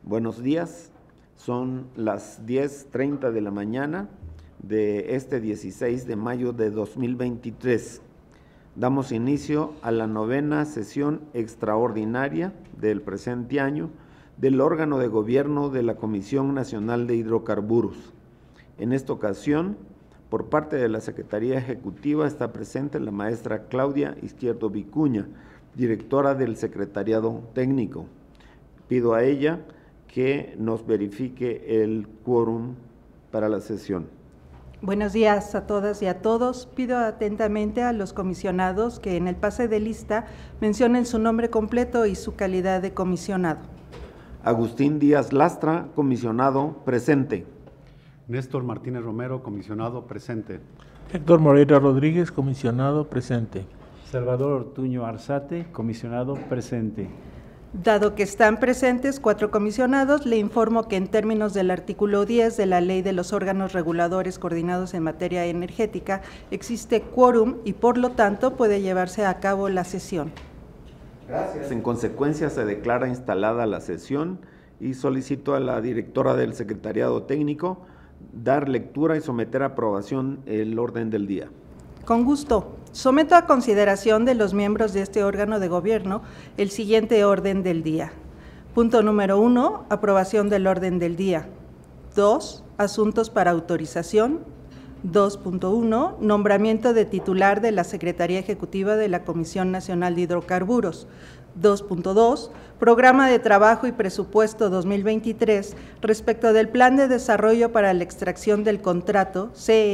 Buenos días, son las 10:30 de la mañana de este 16 de mayo de 2023. Damos inicio a la 9ª sesión extraordinaria del presente año del órgano de gobierno de la Comisión Nacional de Hidrocarburos. En esta ocasión, por parte de la Secretaría Ejecutiva, está presente la maestra Claudia Izquierdo Vicuña, directora del Secretariado Técnico. Pido a ella que nos verifique el quórum para la sesión. Buenos días a todas y a todos. Pido atentamente a los comisionados que en el pase de lista mencionen su nombre completo y su calidad de comisionado. Agustín Díaz Lastra, comisionado, presente. Néstor Martínez Romero, comisionado, presente. Héctor Moreira Rodríguez, comisionado, presente. Salvador Ortuño Arzate, comisionado, presente. Dado que están presentes 4 comisionados, le informo que en términos del artículo 10 de la Ley de los órganos reguladores coordinados en materia energética, existe quórum y por lo tanto puede llevarse a cabo la sesión. Gracias. En consecuencia, se declara instalada la sesión y solicito a la directora del Secretariado Técnico dar lectura y someter a aprobación el orden del día. Con gusto. Someto a consideración de los miembros de este órgano de gobierno el siguiente orden del día. Punto número 1, aprobación del orden del día. 2, asuntos para autorización. 2.1, nombramiento de titular de la Secretaría Ejecutiva de la Comisión Nacional de Hidrocarburos. 2.2, Programa de Trabajo y Presupuesto 2023 respecto del Plan de Desarrollo para la Extracción del Contrato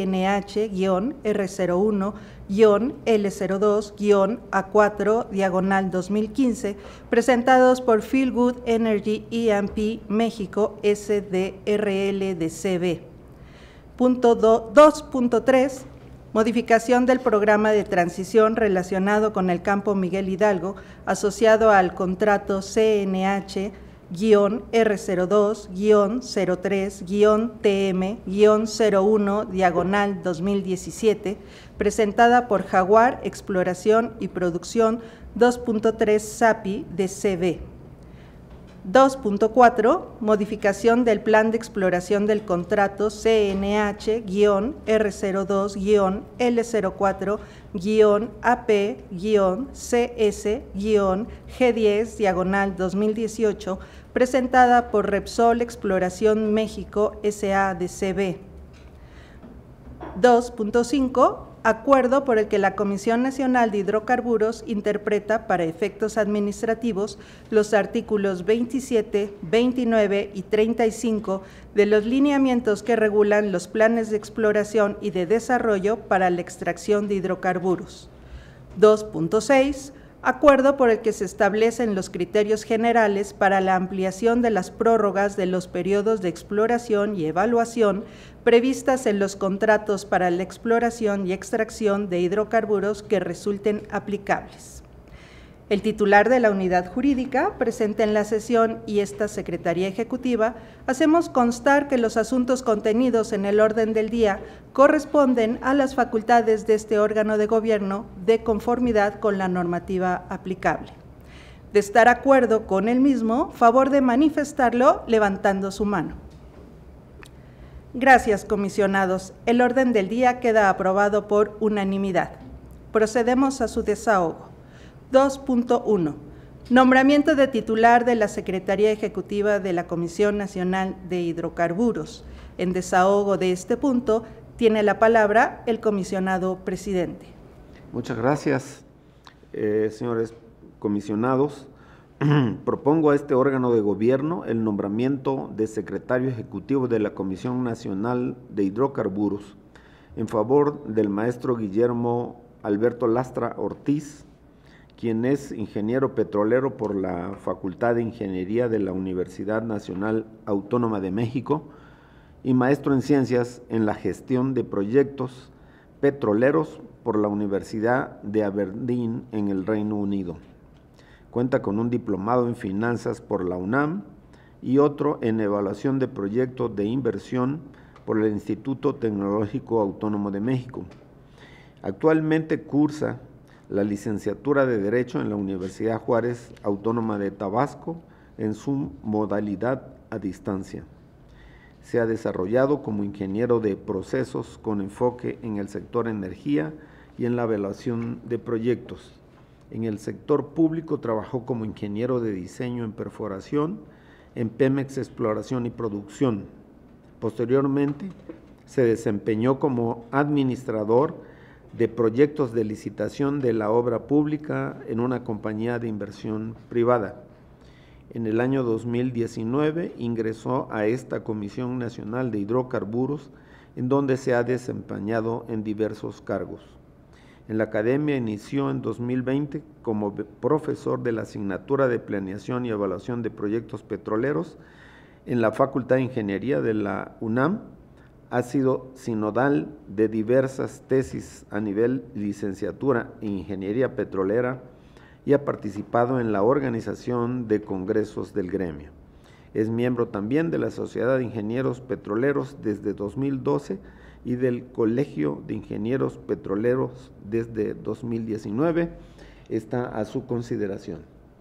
CNH-R01-L02-A4/2015, presentados por Feel Good Energy E&P México SDRL de CB. Punto 2.3, modificación del programa de transición relacionado con el campo Miguel Hidalgo asociado al contrato CNH-R02-03-TM-01/2017, presentada por Jaguar Exploración y Producción 2.3 SAPI de CB. 2.4, modificación del plan de exploración del contrato CNH-L02-AP-CS-G10/2018, presentada por Repsol Exploración México S.A. de CB. 2.5, acuerdo por el que la Comisión Nacional de Hidrocarburos interpreta para efectos administrativos los artículos 27, 29 y 35 de los lineamientos que regulan los planes de exploración y de desarrollo para la extracción de hidrocarburos. 2.6, acuerdo por el que se establecen los criterios generales para la ampliación de las prórrogas de los periodos de exploración y evaluación previstas en los contratos para la exploración y extracción de hidrocarburos que resulten aplicables. El titular de la unidad jurídica, presente en la sesión, y esta Secretaría Ejecutiva, hacemos constar que los asuntos contenidos en el orden del día corresponden a las facultades de este órgano de gobierno de conformidad con la normativa aplicable. De estar de acuerdo con el mismo, favor de manifestarlo levantando su mano. Gracias, comisionados. El orden del día queda aprobado por unanimidad. Procedemos a su desahogo. 2.1. Nombramiento de titular de la Secretaría Ejecutiva de la Comisión Nacional de Hidrocarburos. En desahogo de este punto, tiene la palabra el comisionado presidente. Muchas gracias, señores comisionados. Propongo a este órgano de gobierno el nombramiento de secretario ejecutivo de la Comisión Nacional de Hidrocarburos en favor del maestro Guillermo Alberto Lastra Ortiz, quien es ingeniero petrolero por la Facultad de Ingeniería de la Universidad Nacional Autónoma de México y maestro en Ciencias en la Gestión de Proyectos Petroleros por la Universidad de Aberdeen en el Reino Unido. Cuenta con un diplomado en Finanzas por la UNAM y otro en Evaluación de Proyectos de Inversión por el Instituto Tecnológico Autónomo de México. Actualmente cursa la licenciatura de Derecho en la Universidad Juárez Autónoma de Tabasco en su modalidad a distancia. Se ha desarrollado como ingeniero de procesos con enfoque en el sector energía y en la evaluación de proyectos. En el sector público trabajó como ingeniero de diseño en perforación en Pemex Exploración y Producción. Posteriormente, se desempeñó como administrador de proyectos de licitación de la obra pública en una compañía de inversión privada. En el año 2019 ingresó a esta Comisión Nacional de Hidrocarburos, en donde se ha desempeñado en diversos cargos. En la academia inició en 2020 como profesor de la asignatura de Planeación y Evaluación de Proyectos Petroleros en la Facultad de Ingeniería de la UNAM. Ha sido sinodal de diversas tesis a nivel licenciatura en Ingeniería Petrolera y ha participado en la organización de congresos del gremio. Es miembro también de la Sociedad de Ingenieros Petroleros desde 2012 y del Colegio de Ingenieros Petroleros desde 2019. Está a su consideración.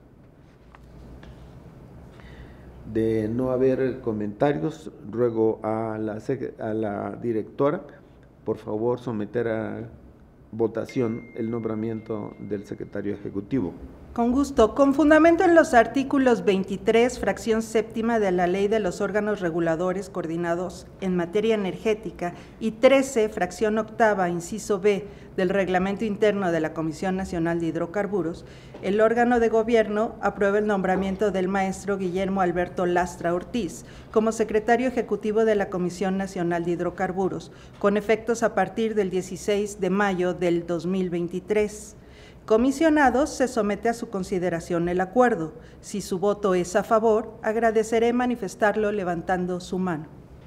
De no haber comentarios, ruego a la directora, por favor, someter a votación el nombramiento del secretario ejecutivo. Con gusto. Con fundamento en los artículos 23, fracción séptima de la Ley de los Órganos Reguladores Coordinados en Materia Energética y 13, fracción octava, inciso B, del Reglamento Interno de la Comisión Nacional de Hidrocarburos, el órgano de gobierno aprueba el nombramiento del maestro Guillermo Alberto Lastra Ortiz como secretario ejecutivo de la Comisión Nacional de Hidrocarburos, con efectos a partir del 16 de mayo del 2023. Comisionados, se somete a su consideración el acuerdo. Si su voto es a favor, agradeceré manifestarlo levantando su mano.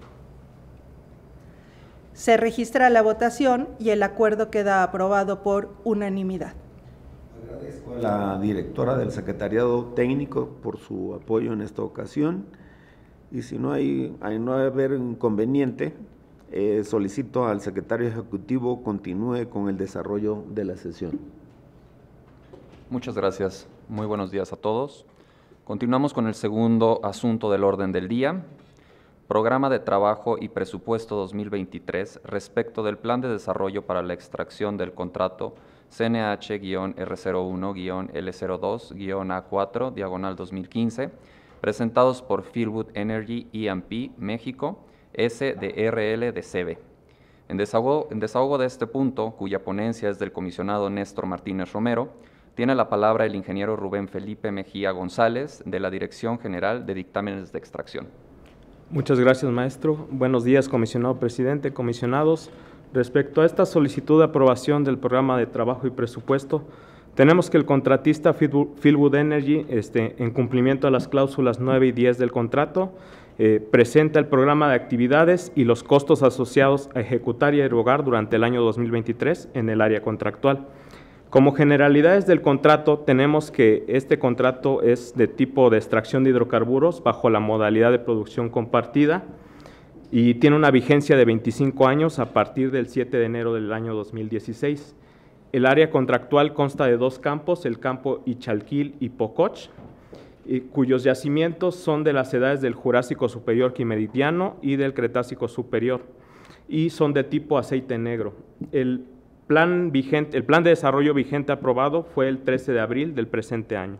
Se registra la votación y el acuerdo queda aprobado por unanimidad. Agradezco a la directora del Secretariado Técnico por su apoyo en esta ocasión y si no no haber inconveniente, solicito al secretario ejecutivo continúe con el desarrollo de la sesión. Muchas gracias. Muy buenos días a todos. Continuamos con el segundo asunto del orden del día. Programa de Trabajo y Presupuesto 2023 respecto del Plan de Desarrollo para la extracción del contrato CNH-R01-L02-A4-2015, presentados por Fieldwood Energy E&P México, SDRL de CB. En desahogo de este punto, cuya ponencia es del comisionado Néstor Martínez Romero, tiene la palabra el ingeniero Rubén Felipe Mejía González, de la Dirección General de Dictámenes de Extracción. Muchas gracias, maestro. Buenos días, comisionado presidente, comisionados. Respecto a esta solicitud de aprobación del programa de trabajo y presupuesto, tenemos que el contratista Fieldwood Energy, en cumplimiento a las cláusulas 9 y 10 del contrato, presenta el programa de actividades y los costos asociados a ejecutar y erogar durante el año 2023 en el área contractual. Como generalidades del contrato, tenemos que este contrato es de tipo de extracción de hidrocarburos bajo la modalidad de producción compartida y tiene una vigencia de 25 años a partir del 7 de enero del año 2016. El área contractual consta de dos campos, el campo Ichalquil y Pococh, cuyos yacimientos son de las edades del Jurásico Superior Quimeridiano y del Cretácico Superior, y son de tipo aceite negro. El plan de desarrollo vigente aprobado fue el 13 de abril del presente año.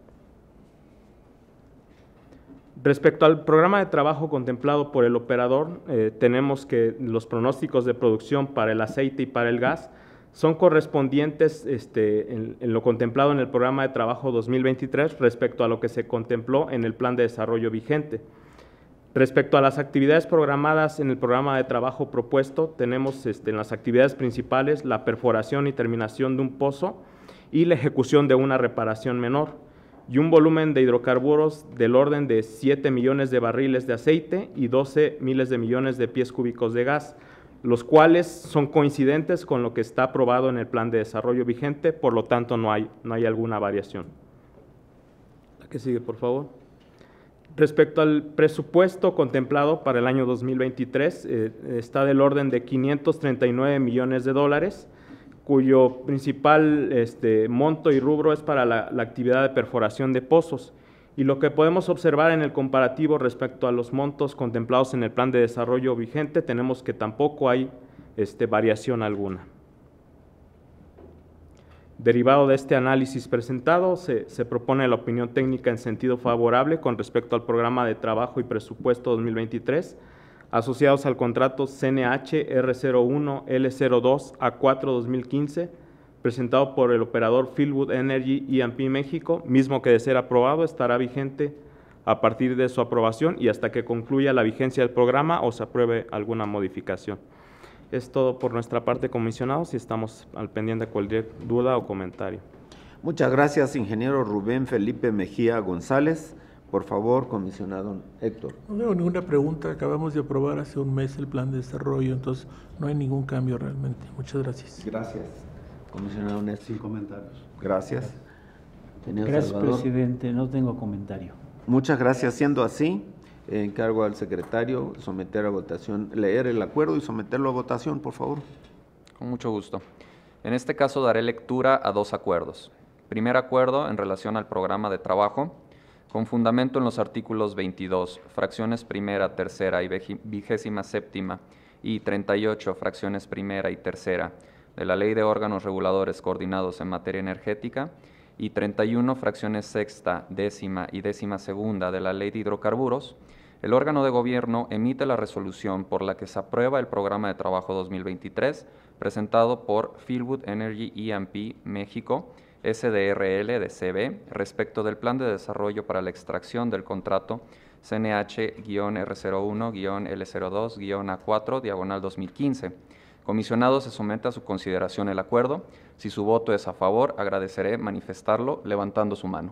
Respecto al programa de trabajo contemplado por el operador, tenemos que los pronósticos de producción para el aceite y para el gas son correspondientes en lo contemplado en el programa de trabajo 2023 respecto a lo que se contempló en el plan de desarrollo vigente. Respecto a las actividades programadas en el programa de trabajo propuesto, tenemos en las actividades principales la perforación y terminación de un pozo y la ejecución de una reparación menor, y un volumen de hidrocarburos del orden de 7 millones de barriles de aceite y 12 miles de millones de pies cúbicos de gas, los cuales son coincidentes con lo que está aprobado en el plan de desarrollo vigente, por lo tanto no hay alguna variación. La que sigue, por favor. Respecto al presupuesto contemplado para el año 2023, está del orden de 539 millones de dólares, cuyo principal monto y rubro es para la actividad de perforación de pozos, Y lo que podemos observar en el comparativo respecto a los montos contemplados en el plan de desarrollo vigente, tenemos que tampoco hay variación alguna. Derivado de este análisis presentado, se propone la opinión técnica en sentido favorable con respecto al programa de trabajo y presupuesto 2023, asociados al contrato CNH R01 L02 A4 2015, presentado por el operador Fieldwood Energy E&P México, mismo que de ser aprobado estará vigente a partir de su aprobación y hasta que concluya la vigencia del programa o se apruebe alguna modificación. Es todo por nuestra parte, comisionados, y estamos al pendiente de cualquier duda o comentario. Muchas gracias, ingeniero Rubén Felipe Mejía González. Por favor, comisionado Héctor. No tengo ninguna pregunta. Acabamos de aprobar hace un mes el plan de desarrollo, entonces no hay ningún cambio realmente. Muchas gracias. Gracias. Comisionado Néstor. Sin comentarios. Gracias. Ingeniero Gracias, Salvador. presidente. No tengo comentario. Muchas gracias. Siendo así, encargo al secretario someter a votación, leer el acuerdo y someterlo a votación, por favor. Con mucho gusto. En este caso daré lectura a dos acuerdos. Primer acuerdo en relación al programa de trabajo, con fundamento en los artículos 22, fracciones primera, tercera y 27ª y 38, fracciones primera y tercera de la Ley de Órganos Reguladores Coordinados en Materia Energética y 31, fracciones sexta, décima y 12ª de la Ley de Hidrocarburos, el órgano de gobierno emite la resolución por la que se aprueba el programa de trabajo 2023 presentado por Fieldwood Energy E&P México, SDRL de CB, respecto del plan de desarrollo para la extracción del contrato CNH-R01-L02-A4, diagonal 2015. Comisionado, se somete a su consideración el acuerdo. Si su voto es a favor, agradeceré manifestarlo levantando su mano.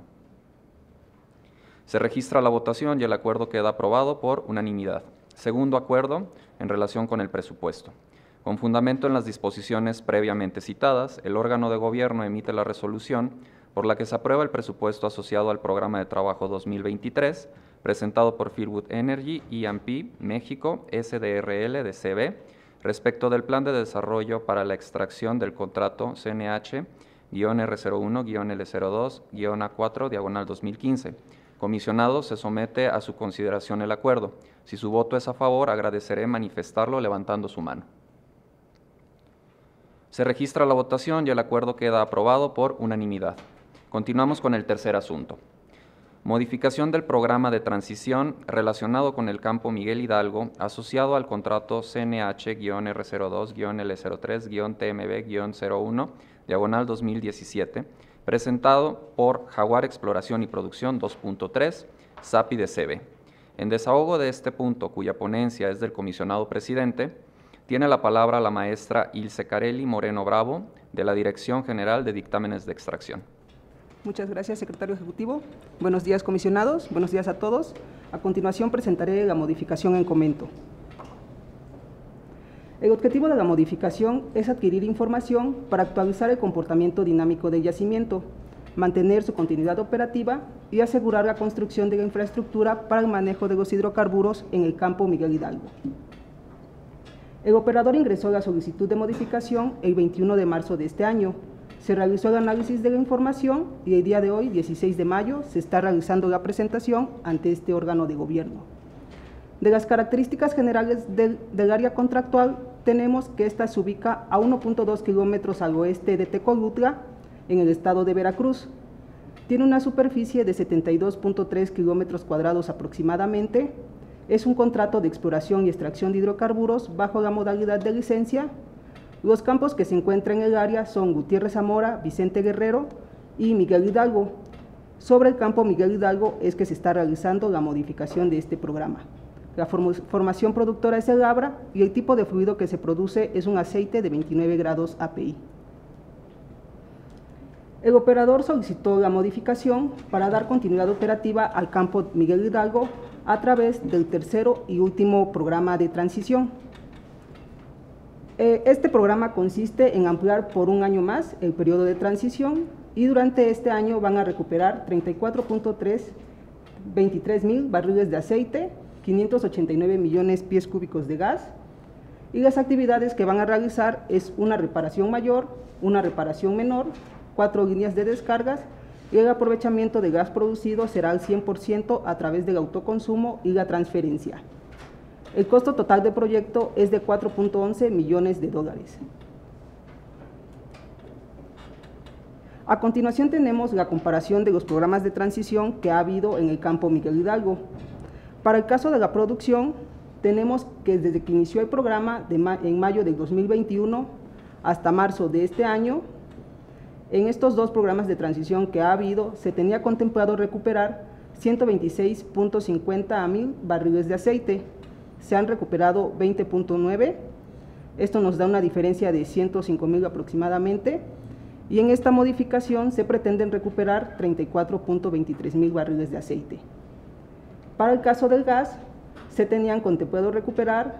Se registra la votación y el acuerdo queda aprobado por unanimidad. Segundo acuerdo en relación con el presupuesto. Con fundamento en las disposiciones previamente citadas, el órgano de gobierno emite la resolución por la que se aprueba el presupuesto asociado al programa de trabajo 2023, presentado por Fieldwood Energy E&P México, SDRL de CB, respecto del plan de desarrollo para la extracción del contrato CNH-R01-L02-A4, diagonal 2015. Comisionado, se somete a su consideración el acuerdo. Si su voto es a favor, agradeceré manifestarlo levantando su mano. Se registra la votación y el acuerdo queda aprobado por unanimidad. Continuamos con el tercer asunto. Modificación del programa de transición relacionado con el campo Miguel Hidalgo asociado al contrato CNH-R02-L03-TMB-01, diagonal 2017, presentado por Jaguar Exploración y Producción 2.3, SAPI de CB. En desahogo de este punto, cuya ponencia es del comisionado presidente, tiene la palabra la maestra Ilse Carelli Moreno Bravo, de la Dirección General de Dictámenes de Extracción. Muchas gracias, secretario ejecutivo. Buenos días, comisionados. Buenos días a todos. A continuación presentaré la modificación en comento. El objetivo de la modificación es adquirir información para actualizar el comportamiento dinámico del yacimiento, mantener su continuidad operativa y asegurar la construcción de la infraestructura para el manejo de los hidrocarburos en el campo Miguel Hidalgo. El operador ingresó la solicitud de modificación el 21 de marzo de este año. Se realizó el análisis de la información y el día de hoy, 16 de mayo, se está realizando la presentación ante este órgano de gobierno. De las características generales del área contractual, tenemos que ésta se ubica a 1.2 kilómetros al oeste de Tecolutla, en el estado de Veracruz. Tiene una superficie de 72.3 kilómetros cuadrados aproximadamente. Es un contrato de exploración y extracción de hidrocarburos bajo la modalidad de licencia. Los campos que se encuentran en el área son Gutiérrez Zamora, Vicente Guerrero y Miguel Hidalgo. Sobre el campo Miguel Hidalgo es que se está realizando la modificación de este programa. La formación productora es el Abra y el tipo de fluido que se produce es un aceite de 29 grados API. El operador solicitó la modificación para dar continuidad operativa al campo Miguel Hidalgo a través del tercero y último programa de transición. Este programa consiste en ampliar por un año más el periodo de transición y durante este año van a recuperar 34.323 mil barriles de aceite, 589 millones pies cúbicos de gas, y las actividades que van a realizar es una reparación mayor, una reparación menor, 4 líneas de descargas y el aprovechamiento de gas producido será al 100% a través del autoconsumo y la transferencia. El costo total del proyecto es de 4.11 millones de dólares. A continuación tenemos la comparación de los programas de transición que ha habido en el campo Miguel Hidalgo. Para el caso de la producción, tenemos que desde que inició el programa en mayo de 2021 hasta marzo de este año, en estos dos programas de transición que ha habido, se tenía contemplado recuperar 126.50 mil barriles de aceite. Se han recuperado 20.9, esto nos da una diferencia de 105.000 aproximadamente, y en esta modificación se pretenden recuperar 34.23 mil barriles de aceite. Para el caso del gas, se tenían contemplado recuperar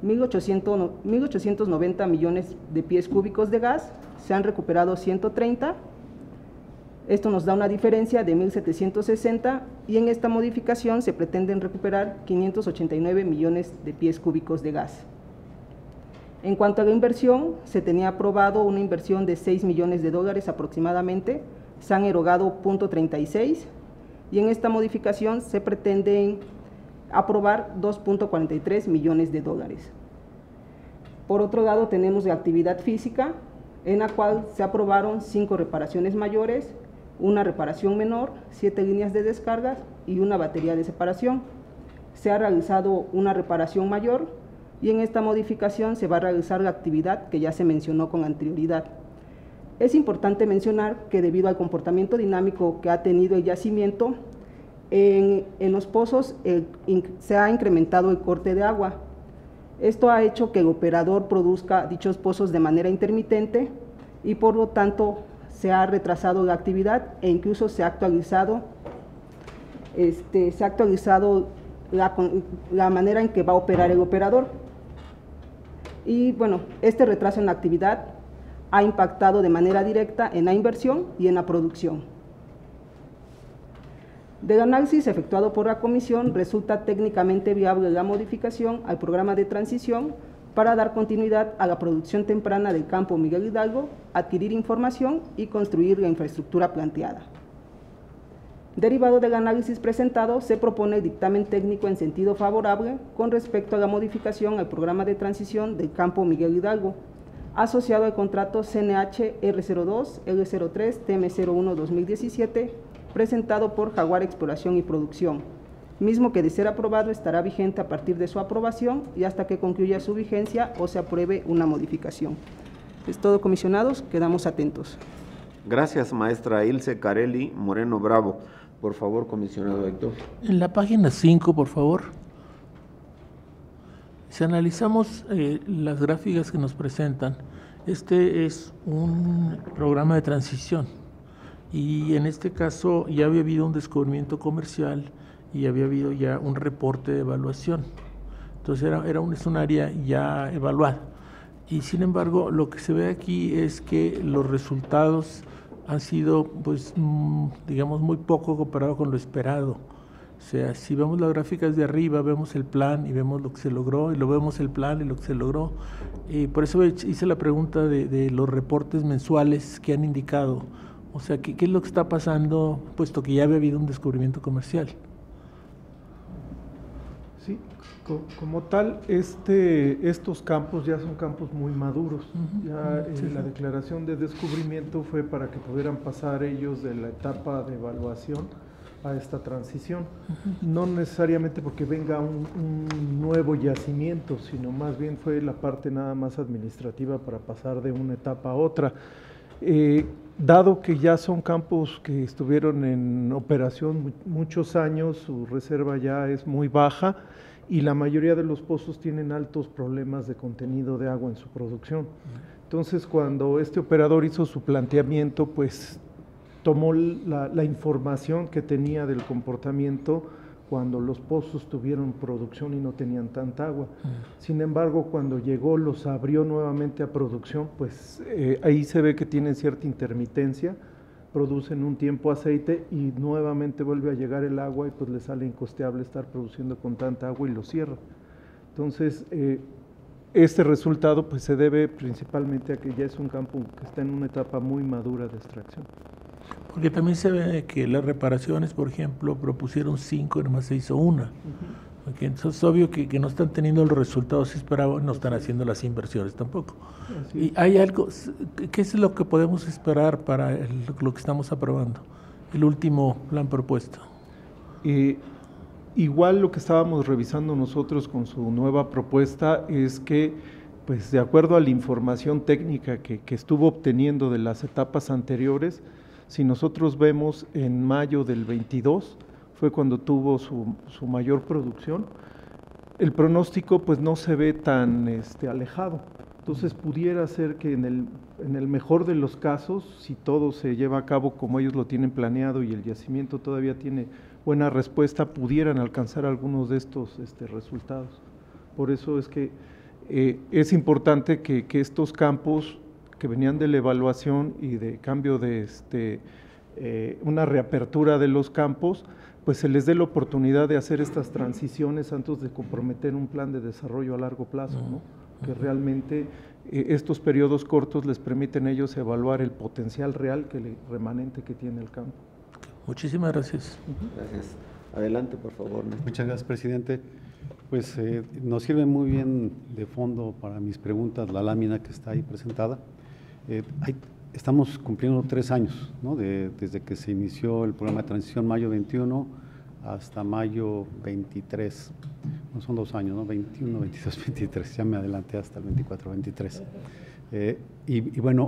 1.890 millones de pies cúbicos de gas, se han recuperado 130, esto nos da una diferencia de 1.760 y en esta modificación se pretenden recuperar 589 millones de pies cúbicos de gas. En cuanto a la inversión, se tenía aprobado una inversión de 6 millones de dólares aproximadamente, se han erogado 0.36 y en esta modificación se pretenden aprobar 2.43 millones de dólares. Por otro lado, tenemos la actividad física, en la cual se aprobaron 5 reparaciones mayores, una reparación menor, 7 líneas de descargas y una batería de separación. Se ha realizado una reparación mayor y en esta modificación se va a realizar la actividad que ya se mencionó con anterioridad. Es importante mencionar que debido al comportamiento dinámico que ha tenido el yacimiento, en los pozos se ha incrementado el corte de agua. Esto ha hecho que el operador produzca dichos pozos de manera intermitente y por lo tanto se ha retrasado la actividad e incluso se ha actualizado, la manera en que va a operar el operador. Y bueno, este retraso en la actividad ha impactado de manera directa en la inversión y en la producción. Del análisis efectuado por la comisión, resulta técnicamente viable la modificación al programa de transición para dar continuidad a la producción temprana del campo Miguel Hidalgo, adquirir información y construir la infraestructura planteada. Derivado del análisis presentado, se propone el dictamen técnico en sentido favorable con respecto a la modificación al programa de transición del campo Miguel Hidalgo, asociado al contrato CNH R02, L03, TM01-2017, presentado por Jaguar Exploración y Producción, mismo que de ser aprobado estará vigente a partir de su aprobación y hasta que concluya su vigencia o se apruebe una modificación. Es todo, comisionados, quedamos atentos. Gracias, maestra Ilse Carelli Moreno Bravo. Por favor, comisionado Héctor. En la página 5, por favor. Si analizamos las gráficas que nos presentan, este es un programa de transición y en este caso ya había habido un descubrimiento comercial y había habido ya un reporte de evaluación. Entonces es un área ya evaluada. Y sin embargo, lo que se ve aquí es que los resultados han sido, pues, digamos, muy poco comparado con lo esperado. O sea, si vemos las gráficas de arriba, vemos el plan y vemos lo que se logró, y luego vemos el plan y lo que se logró. Por eso hice la pregunta de los reportes mensuales que han indicado. O sea, ¿qué es lo que está pasando, puesto que ya había habido un descubrimiento comercial? Sí, como tal, estos campos ya son campos muy maduros. La declaración de descubrimiento fue para que pudieran pasar ellos de la etapa de evaluación a esta transición. No necesariamente porque venga un nuevo yacimiento, sino más bien fue la parte nada más administrativa para pasar de una etapa a otra. Dado que ya son campos que estuvieron en operación muchos años, su reserva ya es muy baja y la mayoría de los pozos tienen altos problemas de contenido de agua en su producción. Entonces, cuando este operador hizo su planteamiento, pues tomó la información que tenía del comportamiento cuando los pozos tuvieron producción y no tenían tanta agua. Sin embargo, cuando llegó, los abrió nuevamente a producción, pues ahí se ve que tienen cierta intermitencia, producen un tiempo aceite y nuevamente vuelve a llegar el agua y pues le sale incosteable estar produciendo con tanta agua y lo cierra. Entonces, este resultado pues se debe principalmente a que ya es un campo que está en una etapa muy madura de extracción. Porque también se ve que las reparaciones, por ejemplo, propusieron 5 y nomás se hizo una. Okay, entonces es obvio que no están teniendo los resultados que esperaban, no están haciendo las inversiones tampoco. Y hay algo, ¿qué es lo que podemos esperar para lo que estamos aprobando? El último plan propuesto. Igual lo que estábamos revisando nosotros con su nueva propuesta es que, pues de acuerdo a la información técnica que estuvo obteniendo de las etapas anteriores, si nosotros vemos en mayo del 22, fue cuando tuvo su mayor producción, el pronóstico pues no se ve tan alejado. Entonces pudiera ser que en el mejor de los casos, si todo se lleva a cabo como ellos lo tienen planeado y el yacimiento todavía tiene buena respuesta, pudieran alcanzar algunos de estos resultados. Por eso es que es importante que estos campos que venían de la evaluación y de cambio de una reapertura de los campos, pues se les dé la oportunidad de hacer estas transiciones antes de comprometer un plan de desarrollo a largo plazo, ¿no? Que realmente estos periodos cortos les permiten a ellos evaluar el potencial real remanente que tiene el campo. Muchísimas gracias. Gracias. Adelante, por favor. Muchas gracias, presidente. Pues nos sirve muy bien de fondo para mis preguntas la lámina que está ahí presentada. Estamos cumpliendo 3 años, ¿no? Desde que se inició el programa de transición mayo 21 hasta mayo 23. No son 2 años, ¿no? 21, 22, 23. Ya me adelanté hasta el 24, 23. Y bueno,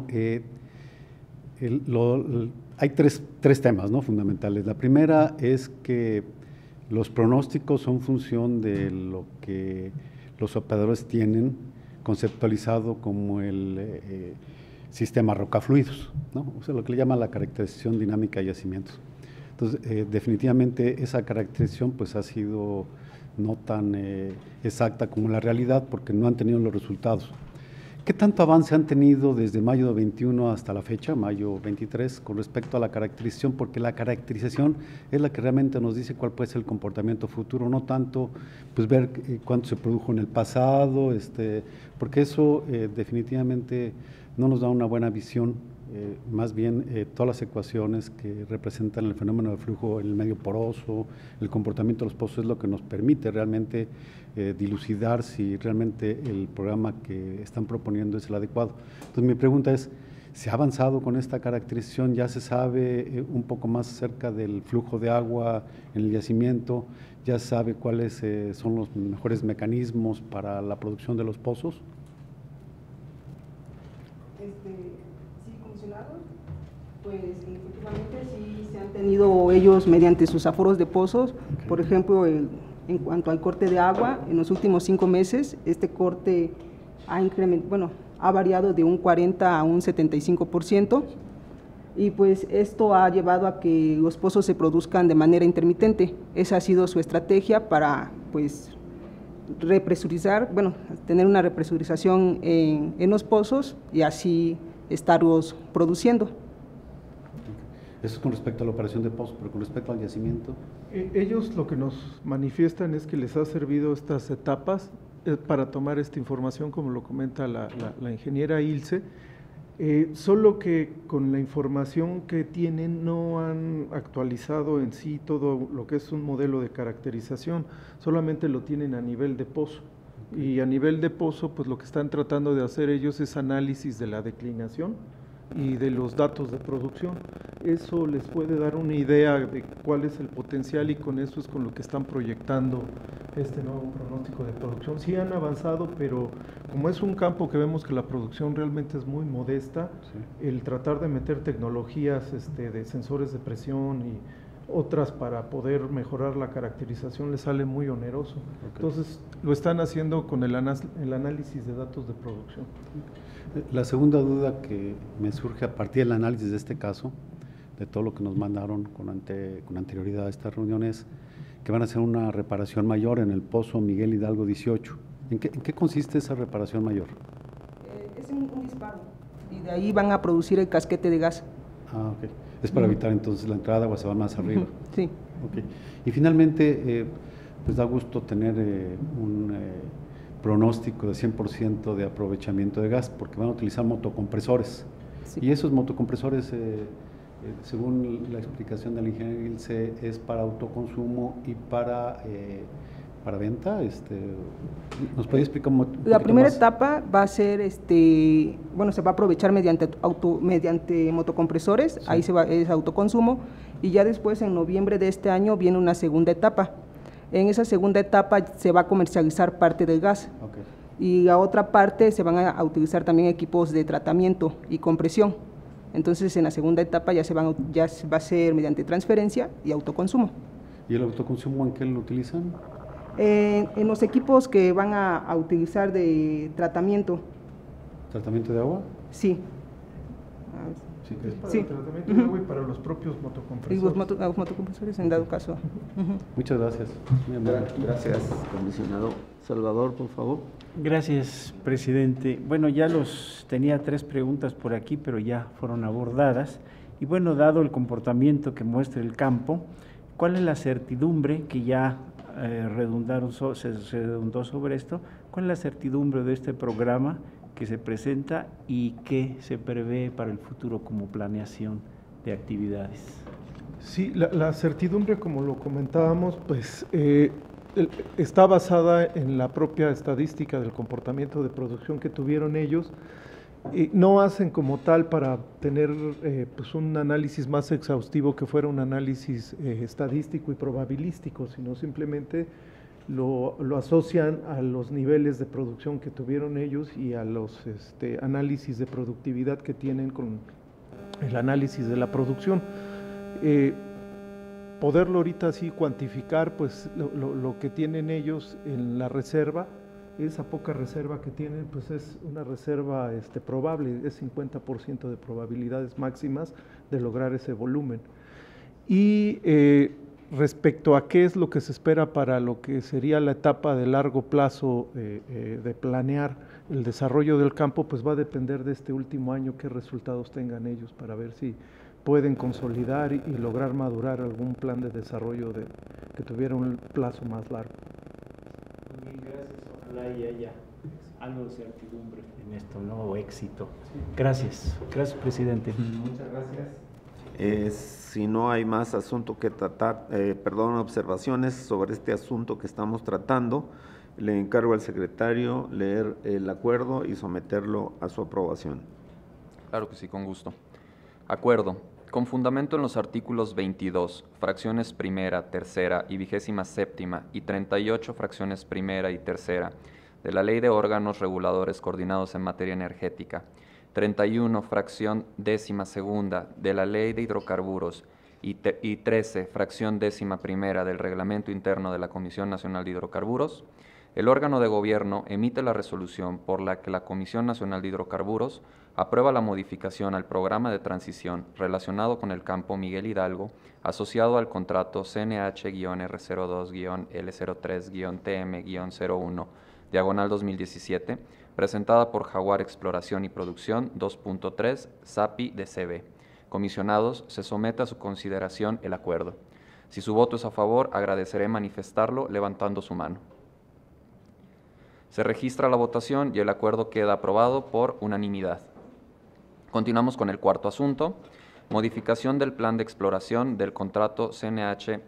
hay tres temas, ¿no?, fundamentales. La primera es que los pronósticos son función de lo que los operadores tienen conceptualizado como el sistema rocafluidos, ¿no? O sea, lo que le llama la caracterización dinámica de yacimientos. Entonces, definitivamente esa caracterización pues ha sido no tan exacta como la realidad porque no han tenido los resultados. ¿Qué tanto avance han tenido desde mayo 21 hasta la fecha, mayo 23, con respecto a la caracterización? Porque la caracterización es la que realmente nos dice cuál puede ser el comportamiento futuro, no tanto pues ver cuánto se produjo en el pasado, porque eso definitivamente no nos da una buena visión, más bien todas las ecuaciones que representan el fenómeno de flujo en el medio poroso, el comportamiento de los pozos es lo que nos permite realmente dilucidar si realmente el programa que están proponiendo es el adecuado. Entonces mi pregunta es, ¿se ha avanzado con esta caracterización? ¿Ya se sabe un poco más acerca del flujo de agua en el yacimiento? ¿Ya se sabe cuáles son los mejores mecanismos para la producción de los pozos? Sí, comisionado, pues efectivamente sí se han tenido ellos mediante sus aforos de pozos, por ejemplo, en cuanto al corte de agua, en los últimos 5 meses, este corte ha variado de un 40 a un 75%, y pues esto ha llevado a que los pozos se produzcan de manera intermitente. Esa ha sido su estrategia para, pues, represurizar, tener una represurización en los pozos y así estarlos produciendo. Eso es con respecto a la operación de pozos, pero con respecto al yacimiento. Ellos lo que nos manifiestan es que les ha servido estas etapas para tomar esta información, como lo comenta la ingeniera Ilse, solo que con la información que tienen no han actualizado en sí todo lo que es un modelo de caracterización, solamente lo tienen a nivel de pozo. Y a nivel de pozo, pues lo que están tratando de hacer ellos es análisis de la declinación y de los datos de producción. Eso les puede dar una idea de cuál es el potencial y con eso es con lo que están proyectando este nuevo pronóstico de producción. Sí han avanzado, pero como es un campo que vemos que la producción realmente es muy modesta, sí, el tratar de meter tecnologías de sensores de presión y otras para poder mejorar la caracterización les sale muy oneroso. Entonces lo están haciendo con el análisis de datos de producción. La segunda duda que me surge a partir del análisis de este caso, de todo lo que nos mandaron con anterioridad a esta reunión, es que van a hacer una reparación mayor en el pozo Miguel Hidalgo 18. ¿En qué consiste esa reparación mayor? Es un disparo y de ahí van a producir el casquete de gas. Ah, ok. Es para evitar entonces la entrada de agua, se va más arriba. Sí. Okay. Y finalmente, pues da gusto tener un pronóstico de 100% de aprovechamiento de gas, porque van a utilizar motocompresores. Sí. Y esos motocompresores según la explicación del ingeniero Ilse, es para autoconsumo y para venta. ¿Nos puede explicar un poquito La primera más? etapa va a ser, bueno, se va a aprovechar mediante motocompresores, Sí. ahí es autoconsumo, y ya después en noviembre de este año viene una segunda etapa. En esa segunda etapa se va a comercializar parte del gas. Okay. Y la otra parte se van a utilizar también equipos de tratamiento y compresión. Entonces, en la segunda etapa ya va a ser mediante transferencia y autoconsumo. ¿Y el autoconsumo en qué lo utilizan? En los equipos que van a utilizar de tratamiento, ¿Tratamiento de agua? sí. Sí, Es para Sí. el tratamiento de agua y para los propios Y motocompresores. los motocompresores en dado caso. Ujú. Muchas gracias. Muy amable. Gracias, comisionado. Salvador, por favor. Gracias, presidente. Bueno, ya tenía 3 preguntas por aquí, pero ya fueron abordadas. Y bueno, dado el comportamiento que muestra el campo, ¿cuál es la certidumbre que ya se redundó sobre esto? ¿Cuál es la certidumbre de este programa que se presenta y qué se prevé para el futuro como planeación de actividades? Sí, la certidumbre, como lo comentábamos, pues está basada en la propia estadística del comportamiento de producción que tuvieron ellos. No hacen como tal para tener pues un análisis más exhaustivo que fuera un análisis estadístico y probabilístico, sino simplemente lo asocian a los niveles de producción que tuvieron ellos y a los análisis de productividad que tienen con el análisis de la producción. Poderlo ahorita así cuantificar, pues lo que tienen ellos en la reserva, esa poca reserva que tienen, pues es una reserva probable, es 50% de probabilidades máximas de lograr ese volumen. Y respecto a qué es lo que se espera para lo que sería la etapa de largo plazo de planear el desarrollo del campo, pues va a depender de este último año qué resultados tengan ellos para ver si pueden consolidar y lograr madurar algún plan de desarrollo que tuviera un plazo más largo. Mil gracias, ojalá y haya algo de certidumbre en esto, ¿no? Éxito. Gracias, gracias, presidente. Muchas gracias. Si no hay más asunto que tratar, observaciones sobre este asunto que estamos tratando, le encargo al secretario leer el acuerdo y someterlo a su aprobación. Claro que sí, con gusto. Acuerdo. Con fundamento en los artículos 22, fracciones primera, tercera y 27ª y 38, fracciones primera y tercera de la Ley de Órganos Reguladores Coordinados en Materia Energética, 31, fracción 12ª de la Ley de Hidrocarburos y 13, fracción 11ª del Reglamento Interno de la Comisión Nacional de Hidrocarburos, el órgano de gobierno emite la resolución por la que la Comisión Nacional de Hidrocarburos aprueba la modificación al programa de transición relacionado con el campo Miguel Hidalgo, asociado al contrato CNH-R02-L03-TM-01, diagonal 2017, presentada por Jaguar Exploración y Producción 2.3, SAPI de CB. Comisionados, se somete a su consideración el acuerdo. Si su voto es a favor, agradeceré manifestarlo levantando su mano. Se registra la votación y el acuerdo queda aprobado por unanimidad. Continuamos con el cuarto asunto, modificación del plan de exploración del contrato CNH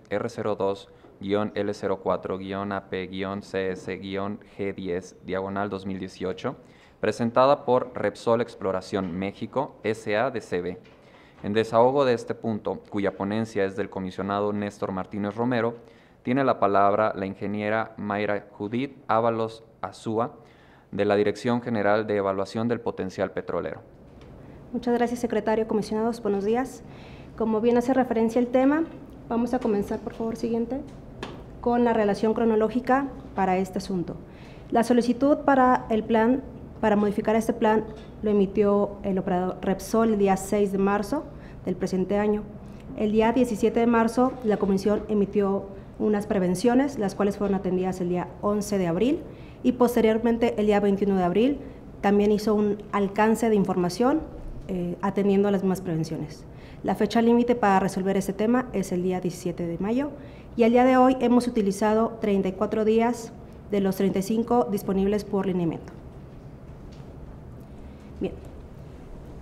R02-L04-AP-CS-G10, diagonal 2018, presentada por Repsol Exploración México, S.A. de CB. En desahogo de este punto, cuya ponencia es del comisionado Néstor Martínez Romero, tiene la palabra la ingeniera Mayra Judith Ábalos Azúa, de la Dirección General de Evaluación del Potencial Petrolero. Muchas gracias, secretario. Comisionados, buenos días. Como bien hace referencia el tema, vamos a comenzar, por favor, siguiente, con la relación cronológica para este asunto. La solicitud para el plan, para modificar este plan, lo emitió el operador Repsol el día 6 de marzo del presente año. El día 17 de marzo, la comisión emitió unas prevenciones, las cuales fueron atendidas el día 11 de abril, y posteriormente, el día 21 de abril, también hizo un alcance de información atendiendo a las mismas prevenciones. La fecha límite para resolver este tema es el día 17 de mayo y al día de hoy hemos utilizado 34 días de los 35 disponibles por lineamiento. Bien.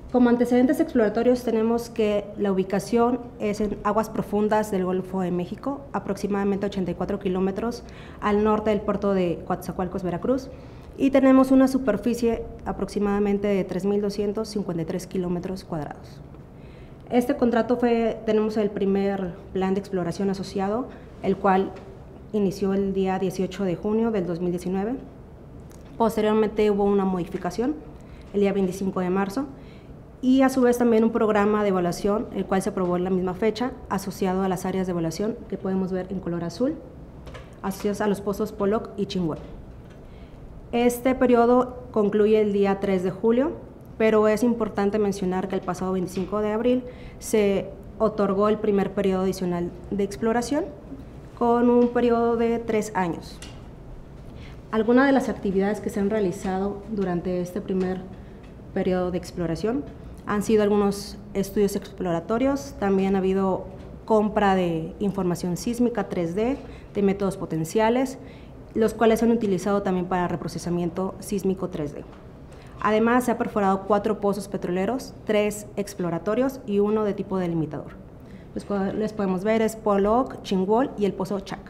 Como antecedentes exploratorios tenemos que la ubicación es en aguas profundas del Golfo de México, aproximadamente 84 kilómetros al norte del puerto de Coatzacoalcos, Veracruz, y tenemos una superficie aproximadamente de 3.253 kilómetros cuadrados. Este contrato tenemos el primer plan de exploración asociado, el cual inició el día 18 de junio del 2019. Posteriormente hubo una modificación el día 25 de marzo y a su vez también un programa de evaluación, el cual se aprobó en la misma fecha, asociado a las áreas de evaluación que podemos ver en color azul, asociados a los pozos Poloc y Chingüe. Este periodo concluye el día 3 de julio, pero es importante mencionar que el pasado 25 de abril se otorgó el primer periodo adicional de exploración con un periodo de 3 años. Algunas de las actividades que se han realizado durante este primer periodo de exploración han sido algunos estudios exploratorios, también ha habido compra de información sísmica 3D, de métodos potenciales, los cuales se han utilizado también para reprocesamiento sísmico 3D. Además, se ha perforado 4 pozos petroleros, 3 exploratorios y 1 de tipo delimitador. Los cuales les podemos ver es Poloc, Chingwol y el pozo Chac.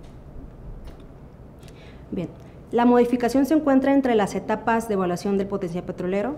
Bien, la modificación se encuentra entre las etapas de evaluación del potencial petrolero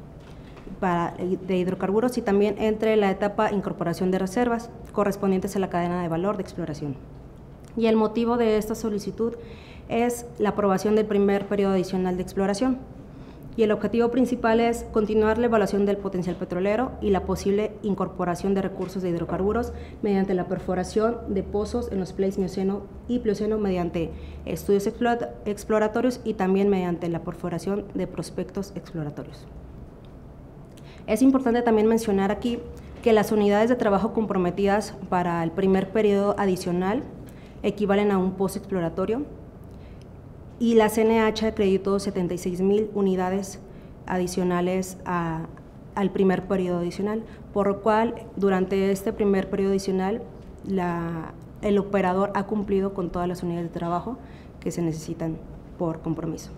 de hidrocarburos y también entre la etapa incorporación de reservas correspondientes a la cadena de valor de exploración. Y el motivo de esta solicitud es la aprobación del primer periodo adicional de exploración. Y el objetivo principal es continuar la evaluación del potencial petrolero y la posible incorporación de recursos de hidrocarburos mediante la perforación de pozos en los pleitos Mioceno y Plioceno mediante estudios exploratorios y también mediante la perforación de prospectos exploratorios. Es importante también mencionar aquí que las unidades de trabajo comprometidas para el primer periodo adicional equivalen a un pozo exploratorio y la CNH acreditó 76,000 unidades adicionales al primer periodo adicional, por lo cual durante este primer periodo adicional el operador ha cumplido con todas las unidades de trabajo que se necesitan por compromiso.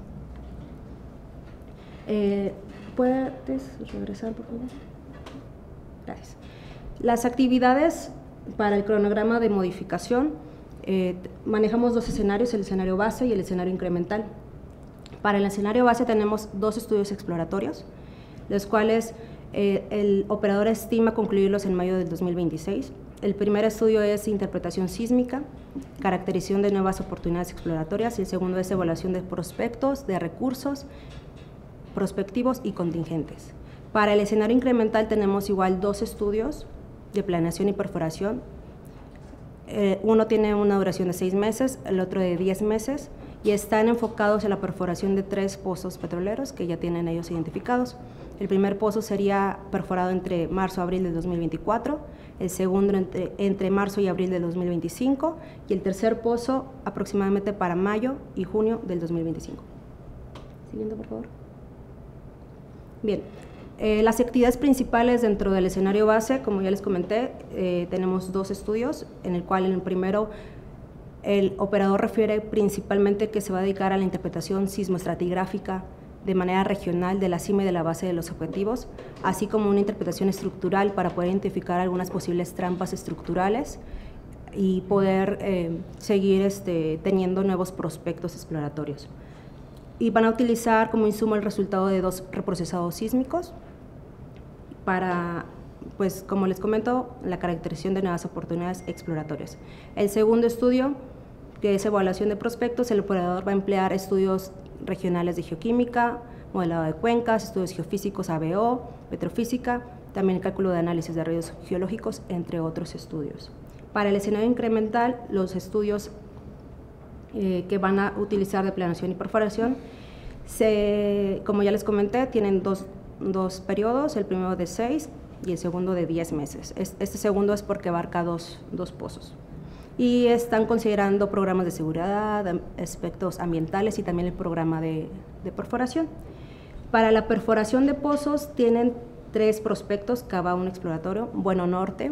¿Puedes regresar, por favor? Gracias. Las actividades para el cronograma de modificación, manejamos 2 escenarios, el escenario base y el escenario incremental. Para el escenario base tenemos 2 estudios exploratorios, los cuales el operador estima concluirlos en mayo del 2026. El primer estudio es interpretación sísmica, caracterización de nuevas oportunidades exploratorias, y el segundo es evaluación de prospectos, de recursos prospectivos y contingentes. Para el escenario incremental tenemos igual 2 estudios de planeación y perforación. Uno tiene una duración de 6 meses, el otro de 10 meses, y están enfocados en la perforación de 3 pozos petroleros que ya tienen ellos identificados. El primer pozo sería perforado entre marzo y abril de 2024, el segundo entre marzo y abril de 2025, y el tercer pozo aproximadamente para mayo y junio del 2025. Siguiente, por favor. Bien, las actividades principales dentro del escenario base, como ya les comenté, tenemos 2 estudios, en el cual en el primero el operador refiere principalmente que se va a dedicar a la interpretación sismoestratigráfica de manera regional de la cima y de la base de los objetivos, así como una interpretación estructural para poder identificar algunas posibles trampas estructurales y poder seguir teniendo nuevos prospectos exploratorios. Y van a utilizar como insumo el resultado de 2 reprocesados sísmicos para, pues como les comento, la caracterización de nuevas oportunidades exploratorias. El segundo estudio, que es evaluación de prospectos, el operador va a emplear estudios regionales de geoquímica, modelado de cuencas, estudios geofísicos ABO, petrofísica, también el cálculo de análisis de radios geológicos, entre otros estudios. Para el escenario incremental, los estudios que van a utilizar de planeación y perforación, como ya les comenté, tienen dos periodos, el primero de 6 y el segundo de 10 meses. Este segundo es porque abarca dos pozos. Y están considerando programas de seguridad, aspectos ambientales y también el programa de perforación. Para la perforación de pozos tienen 3 prospectos, Cava 1 exploratorio, Bueno Norte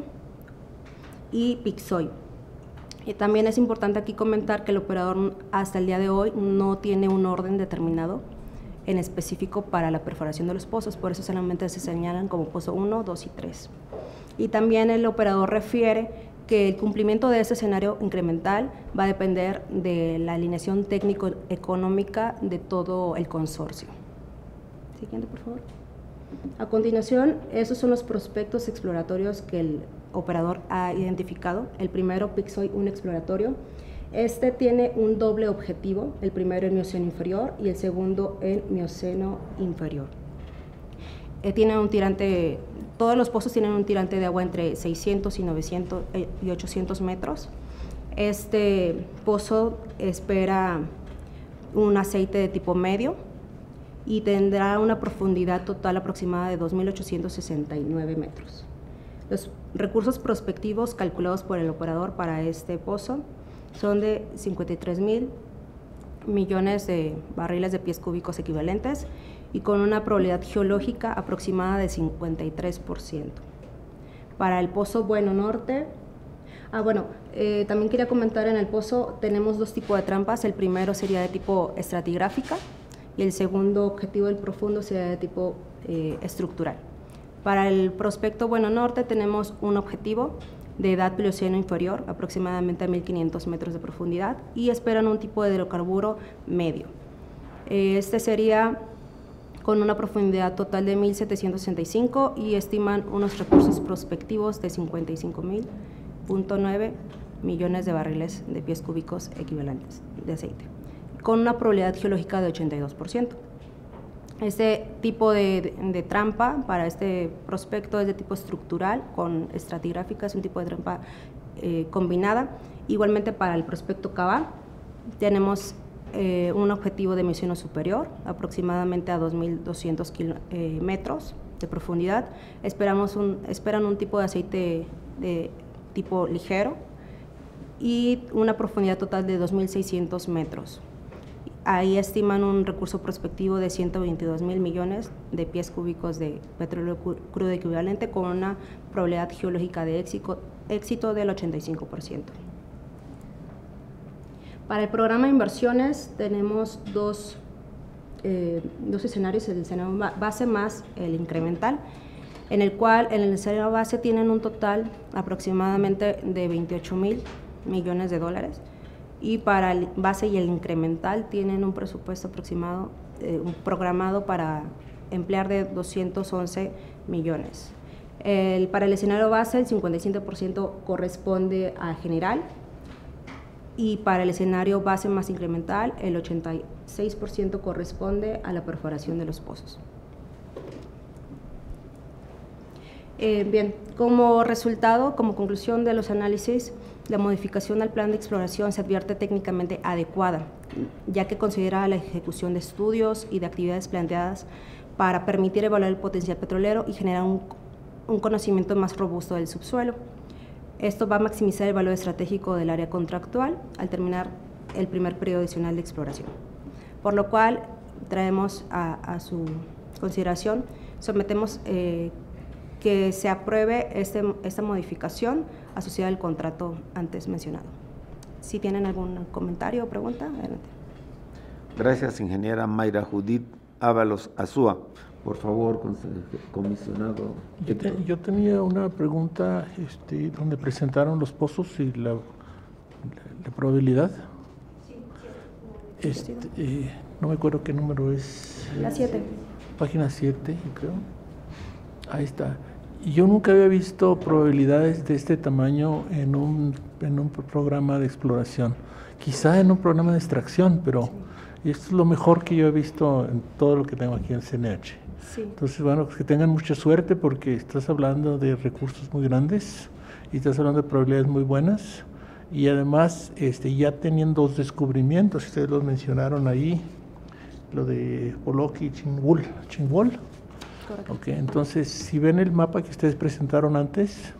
y Pixoy. Y también es importante aquí comentar que el operador hasta el día de hoy no tiene un orden determinado en específico para la perforación de los pozos, por eso solamente se señalan como pozo 1, 2 y 3. Y también el operador refiere que el cumplimiento de este escenario incremental va a depender de la alineación técnico-económica de todo el consorcio. Siguiente, por favor. A continuación, esos son los prospectos exploratorios que el operador ha identificado. El primero, Pixoy 1 exploratorio. Este tiene un doble objetivo, el primero en Mioceno inferior y el segundo en Mioceno inferior. Tiene un tirante, todos los pozos tienen un tirante de agua entre 600 y 900 y 800 metros. Este pozo espera un aceite de tipo medio y tendrá una profundidad total aproximada de 2.869 metros. Los recursos prospectivos calculados por el operador para este pozo son de 53.000 millones de barriles de pies cúbicos equivalentes y con una probabilidad geológica aproximada de 53%. Para el pozo Bueno Norte, también quería comentar, en el pozo tenemos dos tipos de trampas. El primero sería de tipo estratigráfica y el segundo objetivo del profundo sería de tipo estructural. Para el prospecto Bueno Norte tenemos un objetivo de edad Plioceno inferior, aproximadamente a 1.500 metros de profundidad, y esperan un tipo de hidrocarburo medio. Este sería con una profundidad total de 1.765 y estiman unos recursos prospectivos de 55.9 millones de barriles de pies cúbicos equivalentes de aceite, con una probabilidad geológica de 82%. Este tipo de trampa para este prospecto es de tipo estructural con estratigráfica, es un tipo de trampa combinada. Igualmente para el prospecto Cabá tenemos un objetivo de Mioceno superior, aproximadamente a 2.200 metros de profundidad. Esperan un tipo de aceite de tipo ligero y una profundidad total de 2.600 metros. Ahí estiman un recurso prospectivo de 122.000 millones de pies cúbicos de petróleo crudo equivalente con una probabilidad geológica de éxito del 85%. Para el programa de inversiones tenemos dos escenarios, el escenario base más el incremental, en el cual en el escenario base tienen un total aproximadamente de 28.000 millones de dólares. Y para el base y el incremental tienen un presupuesto aproximado, programado para emplear de 211 millones. Para el escenario base el 55% corresponde al general y para el escenario base más incremental el 86% corresponde a la perforación de los pozos. Bien, como resultado, como conclusión de los análisis, la modificación al plan de exploración se advierte técnicamente adecuada, ya que considera la ejecución de estudios y de actividades planteadas para permitir evaluar el potencial petrolero y generar un conocimiento más robusto del subsuelo. Esto va a maximizar el valor estratégico del área contractual al terminar el primer periodo adicional de exploración. Por lo cual, traemos a su consideración, sometemos que se apruebe esta modificación asociada al contrato antes mencionado. Si tienen algún comentario o pregunta, adelante. Gracias, ingeniera Mayra Judith Ábalos Azúa. Por favor, comisionado. Yo tenía una pregunta donde presentaron los pozos y la probabilidad. No me acuerdo qué número es. La 7. Página 7, creo. Ahí está. Yo nunca había visto probabilidades de este tamaño en un programa de exploración. Quizá en un programa de extracción, pero esto es lo mejor que yo he visto en todo lo que tengo aquí en CNH. Sí. Entonces, bueno, que tengan mucha suerte porque estás hablando de recursos muy grandes y estás hablando de probabilidades muy buenas y además ya tenían dos descubrimientos, ustedes los mencionaron ahí, lo de Poloki y Chingol. Correcto. Ok, entonces, si ven el mapa que ustedes presentaron antes,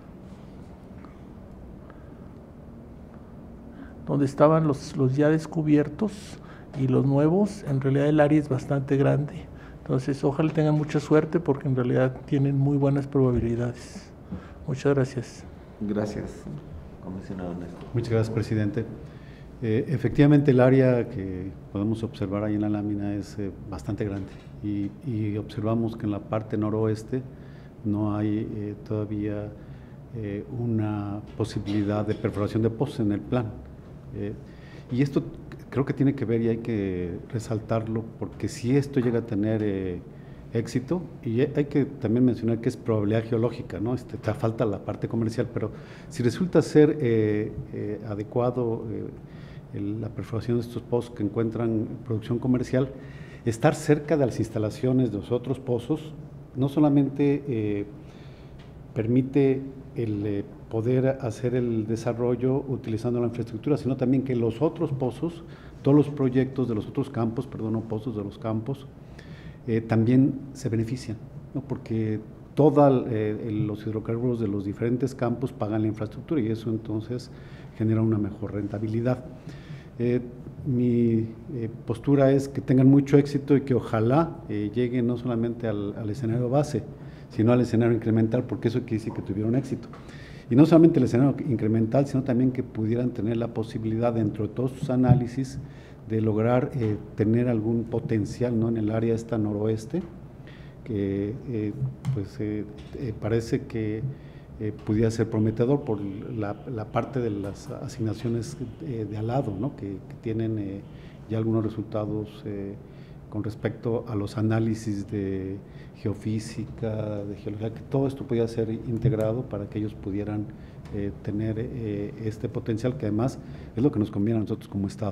donde estaban los ya descubiertos y los nuevos, en realidad el área es bastante grande. Entonces, ojalá tengan mucha suerte porque en realidad tienen muy buenas probabilidades. Muchas gracias. Gracias, comisionado Néstor. Muchas gracias, presidente. Efectivamente, el área que podemos observar ahí en la lámina es bastante grande y observamos que en la parte noroeste no hay todavía una posibilidad de perforación de pozos en el plan. Y esto creo que tiene que ver y hay que resaltarlo, porque si esto llega a tener éxito, y hay que también mencionar que es probabilidad geológica, ¿no? Te falta la parte comercial, pero si resulta ser adecuado la perforación de estos pozos que encuentran producción comercial, estar cerca de las instalaciones de los otros pozos, no solamente permite el poder hacer el desarrollo utilizando la infraestructura, sino también que los otros pozos, todos los proyectos de los otros campos, perdón, no pozos, de los campos, también se benefician, ¿no? Porque todos los hidrocarburos de los diferentes campos pagan la infraestructura y eso entonces genera una mejor rentabilidad. Mi postura es que tengan mucho éxito y que ojalá lleguen no solamente al escenario base, sino al escenario incremental, porque eso quiere decir que tuvieron éxito. Y no solamente el escenario incremental, sino también que pudieran tener la posibilidad, dentro de todos sus análisis, de lograr tener algún potencial, ¿no?, en el área esta noroeste, que parece que pudiera ser prometedor por la parte de las asignaciones de al lado, ¿no?, que tienen ya algunos resultados con respecto a los análisis de geofísica, de geología, que todo esto podía ser integrado para que ellos pudieran tener este potencial, que además es lo que nos conviene a nosotros como Estado.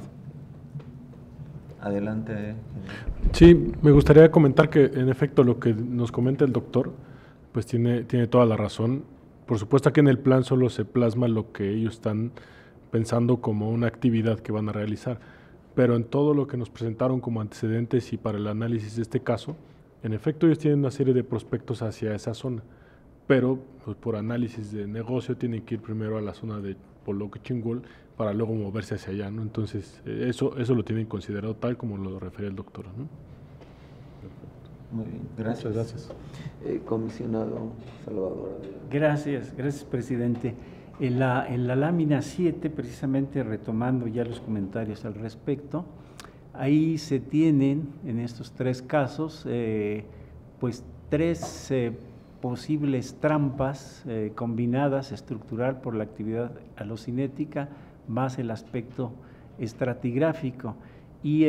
Adelante. Sí, me gustaría comentar que en efecto lo que nos comenta el doctor pues tiene toda la razón. Por supuesto que en el plan solo se plasma lo que ellos están pensando como una actividad que van a realizar, pero en todo lo que nos presentaron como antecedentes y para el análisis de este caso, en efecto ellos tienen una serie de prospectos hacia esa zona, pero pues, por análisis de negocio tienen que ir primero a la zona de Poloquechingol para luego moverse hacia allá, ¿no? Entonces, eso lo tienen considerado tal como lo refiere el doctor, ¿no? Muy bien, gracias. Muchas gracias. Comisionado Salvador. Gracias, presidente. En la lámina 7, precisamente retomando ya los comentarios al respecto, ahí se tienen en estos tres casos pues tres posibles trampas combinadas, estructural por la actividad alocinética más el aspecto estratigráfico. Y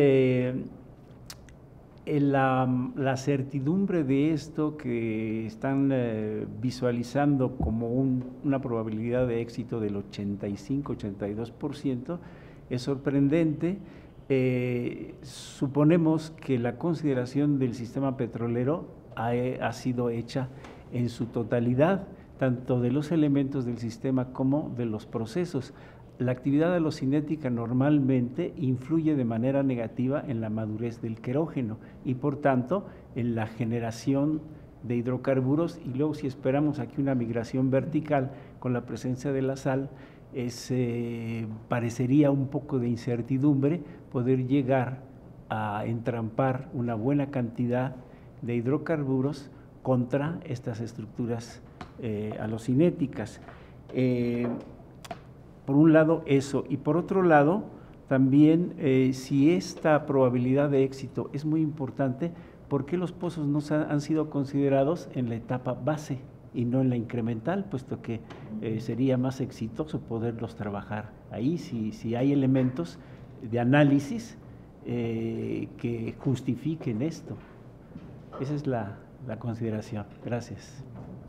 la certidumbre de esto que están visualizando como una probabilidad de éxito del 85-82% es sorprendente. Suponemos que la consideración del sistema petrolero ha sido hecha en su totalidad, tanto de los elementos del sistema como de los procesos. La actividad alocinética normalmente influye de manera negativa en la madurez del querógeno y por tanto en la generación de hidrocarburos, y luego si esperamos aquí una migración vertical con la presencia de la sal, parecería un poco de incertidumbre poder llegar a entrampar una buena cantidad de hidrocarburos contra estas estructuras alocinéticas. Por un lado eso, y por otro lado también si esta probabilidad de éxito es muy importante, ¿por qué los pozos no han sido considerados en la etapa base y no en la incremental? Puesto que sería más exitoso poderlos trabajar ahí si hay elementos de análisis que justifiquen esto. Esa es la consideración. Gracias.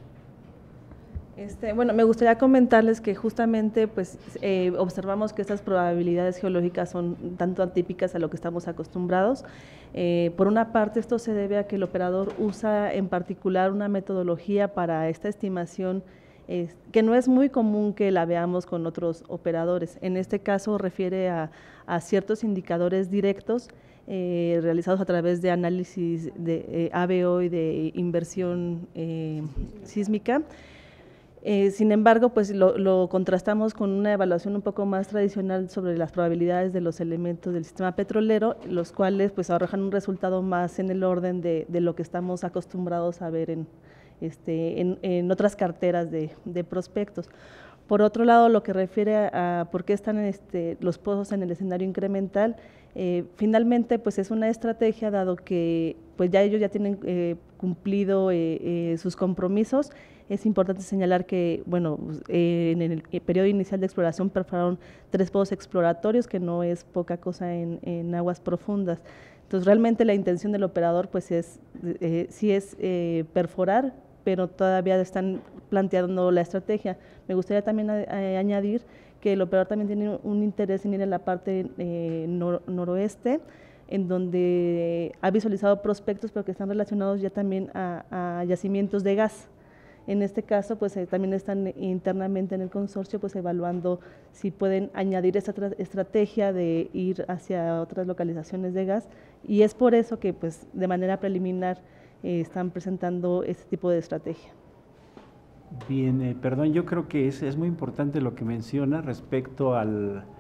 Bueno, me gustaría comentarles que justamente pues, observamos que estas probabilidades geológicas son tanto atípicas a lo que estamos acostumbrados. Por una parte, esto se debe a que el operador usa en particular una metodología para esta estimación que no es muy común que la veamos con otros operadores. En este caso refiere a ciertos indicadores directos realizados a través de análisis de ABO y de inversión sísmica. Sin embargo, pues lo contrastamos con una evaluación un poco más tradicional sobre las probabilidades de los elementos del sistema petrolero, los cuales pues arrojan un resultado más en el orden de lo que estamos acostumbrados a ver en otras carteras de prospectos. Por otro lado, lo que refiere a por qué están los pozos en el escenario incremental, finalmente pues es una estrategia, dado que pues ya ellos ya tienen cumplido sus compromisos. Es importante señalar que, bueno, en el periodo inicial de exploración perforaron 3 pozos exploratorios, que no es poca cosa en aguas profundas. Entonces, realmente la intención del operador pues sí es perforar, pero todavía están planteando la estrategia. Me gustaría también añadir que el operador también tiene un interés en ir en la parte noroeste, en donde ha visualizado prospectos, pero que están relacionados ya también a yacimientos de gas. En este caso, pues también están internamente en el consorcio pues evaluando si pueden añadir esa estrategia de ir hacia otras localizaciones de gas, y es por eso que pues de manera preliminar están presentando este tipo de estrategia. Bien, perdón, yo creo que es muy importante lo que menciona respecto a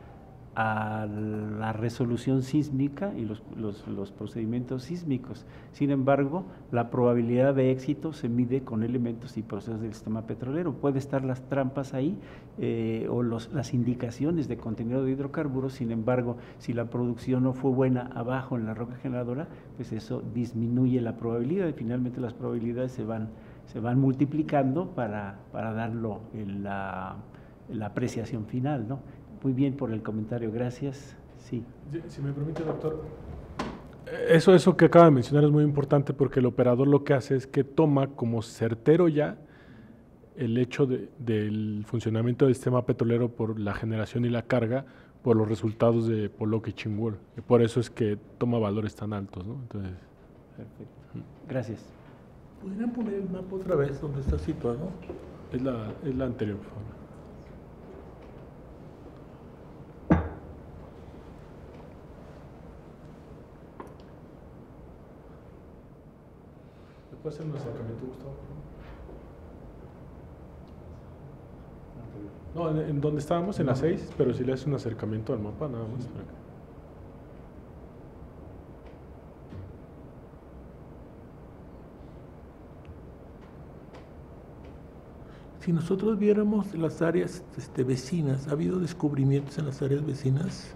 la resolución sísmica y los procedimientos sísmicos. Sin embargo, la probabilidad de éxito se mide con elementos y procesos del sistema petrolero. Puede estar las trampas ahí o las indicaciones de contenido de hidrocarburos. Sin embargo, si la producción no fue buena abajo en la roca generadora, pues eso disminuye la probabilidad y finalmente las probabilidades se van multiplicando para darlo en la apreciación final, ¿no? Muy bien por el comentario, gracias. Sí. Si me permite, doctor. Eso que acaba de mencionar es muy importante, porque el operador lo que hace es que toma como certero ya el hecho del funcionamiento del sistema petrolero por la generación y la carga, por los resultados de Polok y Chingol. Y por eso es que toma valores tan altos, ¿no? Entonces, perfecto. Gracias. ¿Podrían poner el mapa otra vez donde está situado? Es la anterior, por favor. ¿Puede hacer un acercamiento, Gustavo? No, en donde estábamos, en la 6, pero si le hace un acercamiento al mapa, nada más. Para que... Si nosotros viéramos las áreas vecinas, ¿ha habido descubrimientos en las áreas vecinas?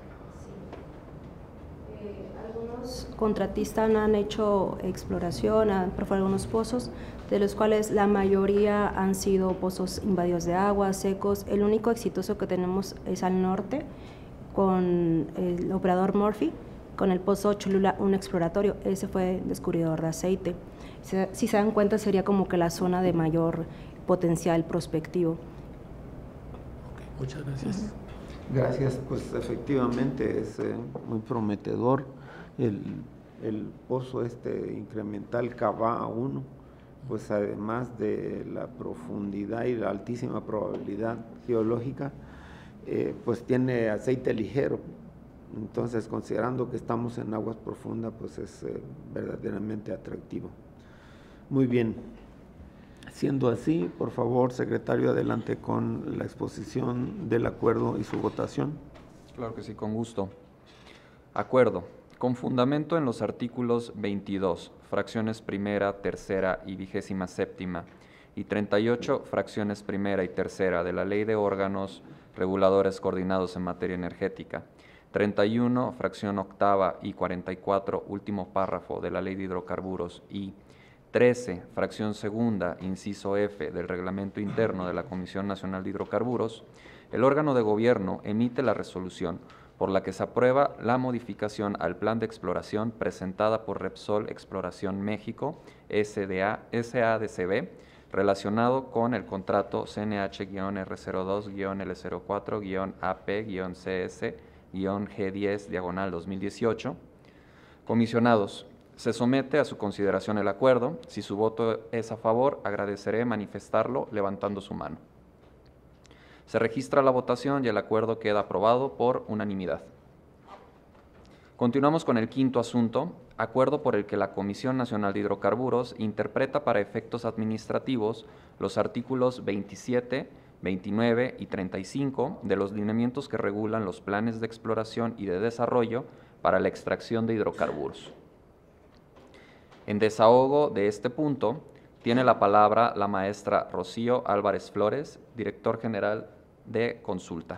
Contratistas han hecho exploración, han perforado algunos pozos, de los cuales la mayoría han sido pozos invadidos de agua, secos. El único exitoso que tenemos es al norte, con el operador Murphy, con el pozo Cholula, un exploratorio. Ese fue descubridor de aceite. Si se dan cuenta, sería como que la zona de mayor potencial prospectivo. Okay, muchas gracias. Gracias, pues efectivamente es muy prometedor. El pozo incremental Cava 1, pues además de la profundidad y la altísima probabilidad geológica, pues tiene aceite ligero. Entonces, considerando que estamos en aguas profundas, pues es verdaderamente atractivo. Muy bien. Siendo así, por favor, secretario, adelante con la exposición del acuerdo y su votación. Claro que sí, con gusto. Acuerdo. Con fundamento en los artículos 22, fracciones primera, tercera y 27ª, y 38, fracciones primera y tercera de la Ley de Órganos Reguladores Coordinados en Materia Energética, 31, fracción octava y 44, último párrafo de la Ley de Hidrocarburos, y 13, fracción segunda, inciso F del Reglamento Interno de la Comisión Nacional de Hidrocarburos, el órgano de gobierno emite la resolución por la que se aprueba la modificación al plan de exploración presentada por Repsol Exploración México, SADCB, relacionado con el contrato CNH-R02-L04-AP-CS-G10-2018. Comisionados, se somete a su consideración el acuerdo. Si su voto es a favor, agradeceré manifestarlo levantando su mano. Se registra la votación y el acuerdo queda aprobado por unanimidad. Continuamos con el quinto asunto, acuerdo por el que la Comisión Nacional de Hidrocarburos interpreta para efectos administrativos los artículos 27, 29 y 35 de los lineamientos que regulan los planes de exploración y de desarrollo para la extracción de hidrocarburos. En desahogo de este punto, tiene la palabra la maestra Rocío Álvarez Flores, director general de consulta.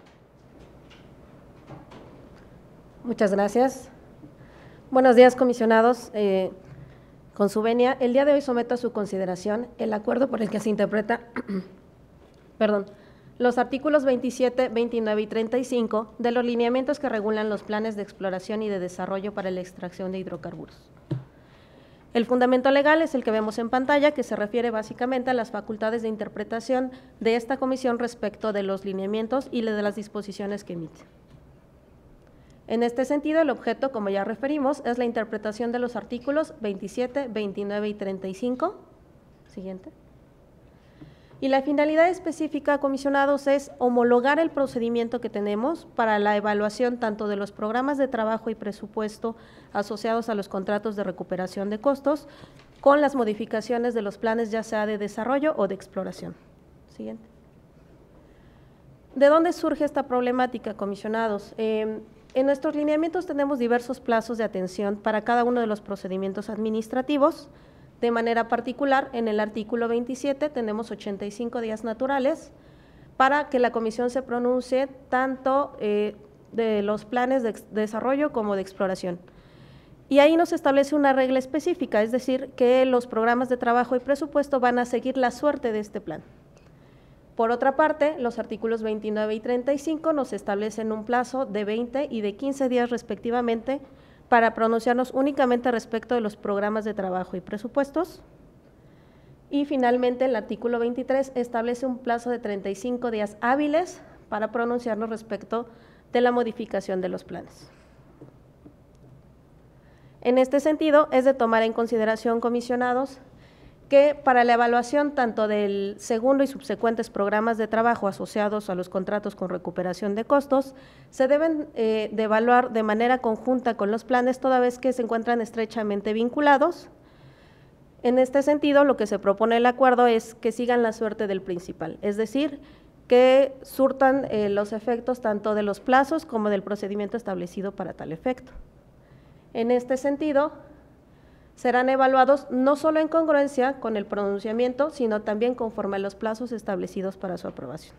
Muchas gracias. Buenos días, comisionados. Con su venia, el día de hoy someto a su consideración el acuerdo por el que se interpreta los artículos 27, 29 y 35 de los lineamientos que regulan los planes de exploración y de desarrollo para la extracción de hidrocarburos. El fundamento legal es el que vemos en pantalla, que se refiere básicamente a las facultades de interpretación de esta comisión respecto de los lineamientos y de las disposiciones que emite. En este sentido, el objeto, como ya referimos, es la interpretación de los artículos 27, 29 y 35. Siguiente. Y la finalidad específica, comisionados, es homologar el procedimiento que tenemos para la evaluación tanto de los programas de trabajo y presupuesto asociados a los contratos de recuperación de costos con las modificaciones de los planes ya sea de desarrollo o de exploración. Siguiente. ¿De dónde surge esta problemática, comisionados? En nuestros lineamientos tenemos diversos plazos de atención para cada uno de los procedimientos administrativos. De manera particular, en el artículo 27 tenemos 85 días naturales para que la comisión se pronuncie tanto de los planes de desarrollo como de exploración. Y ahí nos establece una regla específica, es decir, que los programas de trabajo y presupuesto van a seguir la suerte de este plan. Por otra parte, los artículos 29 y 35 nos establecen un plazo de 20 y de 15 días respectivamente para pronunciarnos únicamente respecto de los programas de trabajo y presupuestos. Y finalmente, el artículo 23 establece un plazo de 35 días hábiles para pronunciarnos respecto de la modificación de los planes. En este sentido, es de tomar en consideración, comisionados, que para la evaluación tanto del segundo y subsecuentes programas de trabajo asociados a los contratos con recuperación de costos, se deben de evaluar de manera conjunta con los planes, toda vez que se encuentran estrechamente vinculados. En este sentido, lo que se propone el acuerdo es que sigan la suerte del principal, es decir, que surtan los efectos tanto de los plazos como del procedimiento establecido para tal efecto. En este sentido, serán evaluados no solo en congruencia con el pronunciamiento, sino también conforme a los plazos establecidos para su aprobación.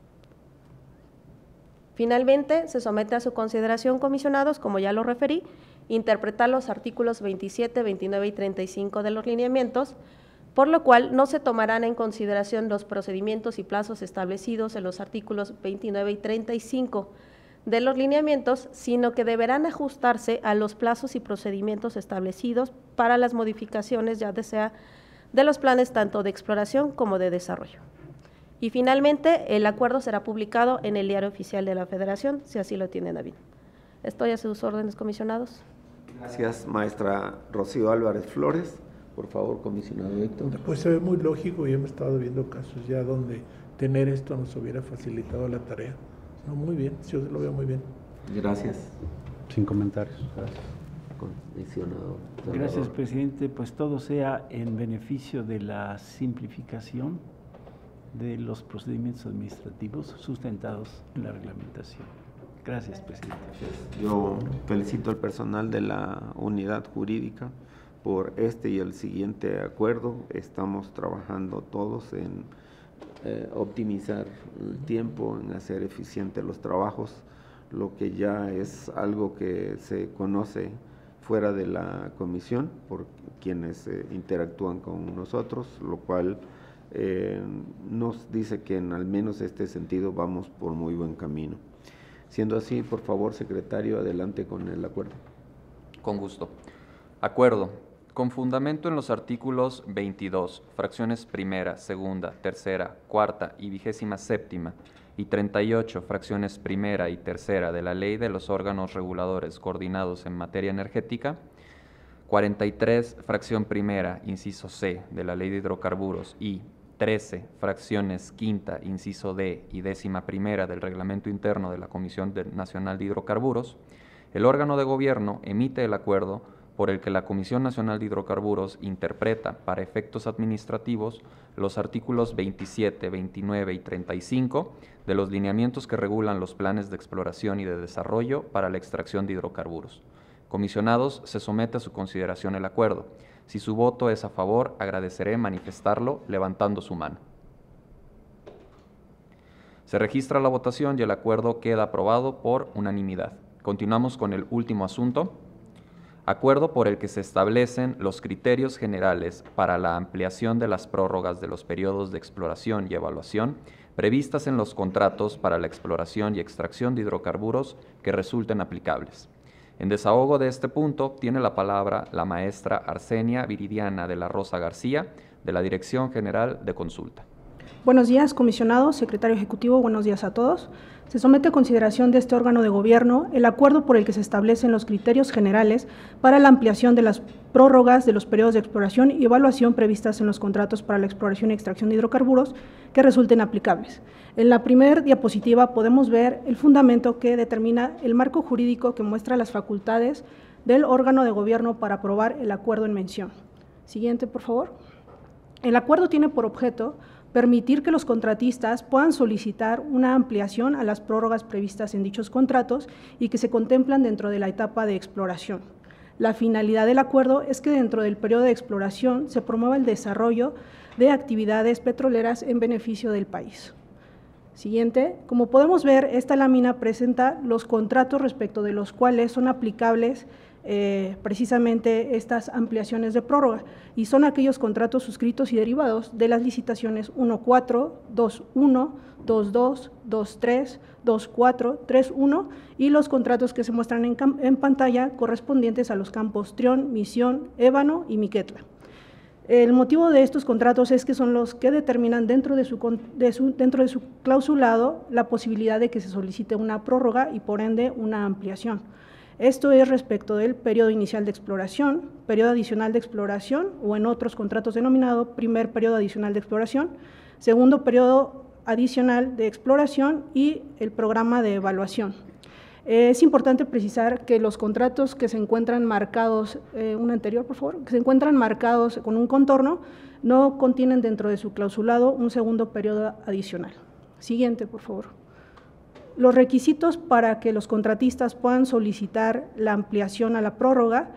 Finalmente, se somete a su consideración, comisionados, como ya lo referí, interpretar los artículos 27, 29 y 35 de los lineamientos, por lo cual no se tomarán en consideración los procedimientos y plazos establecidos en los artículos 29 y 35 de los lineamientos, sino que deberán ajustarse a los plazos y procedimientos establecidos para las modificaciones, ya sea de los planes tanto de exploración como de desarrollo. Y finalmente, el acuerdo será publicado en el Diario Oficial de la Federación, si así lo tienen a bien. Estoy a sus órdenes, comisionados. Gracias, maestra Rocío Álvarez Flores. Por favor, comisionado Héctor. Pues se ve muy lógico y hemos estado viendo casos ya donde tener esto nos hubiera facilitado la tarea. No, muy bien, yo lo veo muy bien. Gracias. Sin comentarios. Gracias. Comisionado. Gracias, presidente. Pues todo sea en beneficio de la simplificación de los procedimientos administrativos sustentados en la reglamentación. Gracias, presidente. Yo felicito al personal de la unidad jurídica por este y el siguiente acuerdo. Estamos trabajando todos en optimizar el tiempo, en hacer eficientes los trabajos, lo que ya es algo que se conoce fuera de la comisión por quienes interactúan con nosotros, lo cual nos dice que en al menos este sentido vamos por muy buen camino. Siendo así, por favor, secretario, adelante con el acuerdo. Con gusto. Acuerdo. Con fundamento en los artículos 22, fracciones primera, segunda, tercera, cuarta y 27ª, y 38, fracciones primera y tercera de la Ley de los órganos reguladores coordinados en materia energética, 43, fracción primera, inciso C, de la Ley de hidrocarburos y 13, fracciones quinta, inciso D y 11ª del Reglamento Interno de la Comisión Nacional de Hidrocarburos, el órgano de gobierno emite el acuerdo por el que la Comisión Nacional de Hidrocarburos interpreta para efectos administrativos los artículos 27, 29 y 35 de los lineamientos que regulan los planes de exploración y de desarrollo para la extracción de hidrocarburos. Comisionados, se somete a su consideración el acuerdo. Si su voto es a favor, agradeceré manifestarlo levantando su mano. Se registra la votación y el acuerdo queda aprobado por unanimidad. Continuamos con el último asunto. Acuerdo por el que se establecen los criterios generales para la ampliación de las prórrogas de los periodos de exploración y evaluación previstas en los contratos para la exploración y extracción de hidrocarburos que resulten aplicables. En desahogo de este punto tiene la palabra la maestra Arsenia Viridiana de la Rosa García, de la Dirección General de Consulta. Buenos días, comisionado, secretario ejecutivo, buenos días a todos. Se somete a consideración de este órgano de gobierno el acuerdo por el que se establecen los criterios generales para la ampliación de las prórrogas de los periodos de exploración y evaluación previstas en los contratos para la exploración y extracción de hidrocarburos que resulten aplicables. En la primera diapositiva podemos ver el fundamento que determina el marco jurídico que muestra las facultades del órgano de gobierno para aprobar el acuerdo en mención. Siguiente, por favor. El acuerdo tiene por objeto permitir que los contratistas puedan solicitar una ampliación a las prórrogas previstas en dichos contratos y que se contemplan dentro de la etapa de exploración. La finalidad del acuerdo es que dentro del periodo de exploración se promueva el desarrollo de actividades petroleras en beneficio del país. Siguiente, como podemos ver, esta lámina presenta los contratos respecto de los cuales son aplicables precisamente estas ampliaciones de prórroga, y son aquellos contratos suscritos y derivados de las licitaciones 1.4, 2.1, 2.2, 2.3, 2.4, 3.1 y los contratos que se muestran en pantalla correspondientes a los campos Trión, Misión, Ébano y Miquetla. El motivo de estos contratos es que son los que determinan dentro de su clausulado la posibilidad de que se solicite una prórroga y por ende una ampliación. Esto es respecto del periodo inicial de exploración, periodo adicional de exploración o en otros contratos denominado primer periodo adicional de exploración, segundo periodo adicional de exploración y el programa de evaluación. Es importante precisar que los contratos que se encuentran marcados, un anterior por favor, que se encuentran marcados con un contorno, no contienen dentro de su clausulado un segundo periodo adicional. Siguiente, por favor. Los requisitos para que los contratistas puedan solicitar la ampliación a la prórroga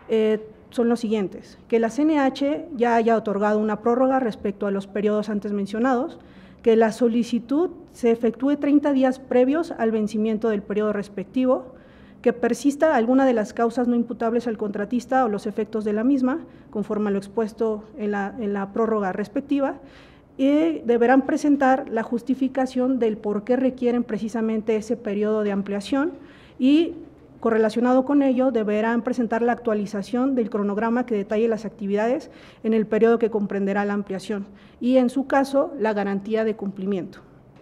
son los siguientes: que la CNH ya haya otorgado una prórroga respecto a los periodos antes mencionados, que la solicitud se efectúe 30 días previos al vencimiento del periodo respectivo, que persista alguna de las causas no imputables al contratista o los efectos de la misma, conforme a lo expuesto en la prórroga respectiva, y deberán presentar la justificación del por qué requieren precisamente ese periodo de ampliación y, correlacionado con ello, deberán presentar la actualización del cronograma que detalle las actividades en el periodo que comprenderá la ampliación y, en su caso, la garantía de cumplimiento.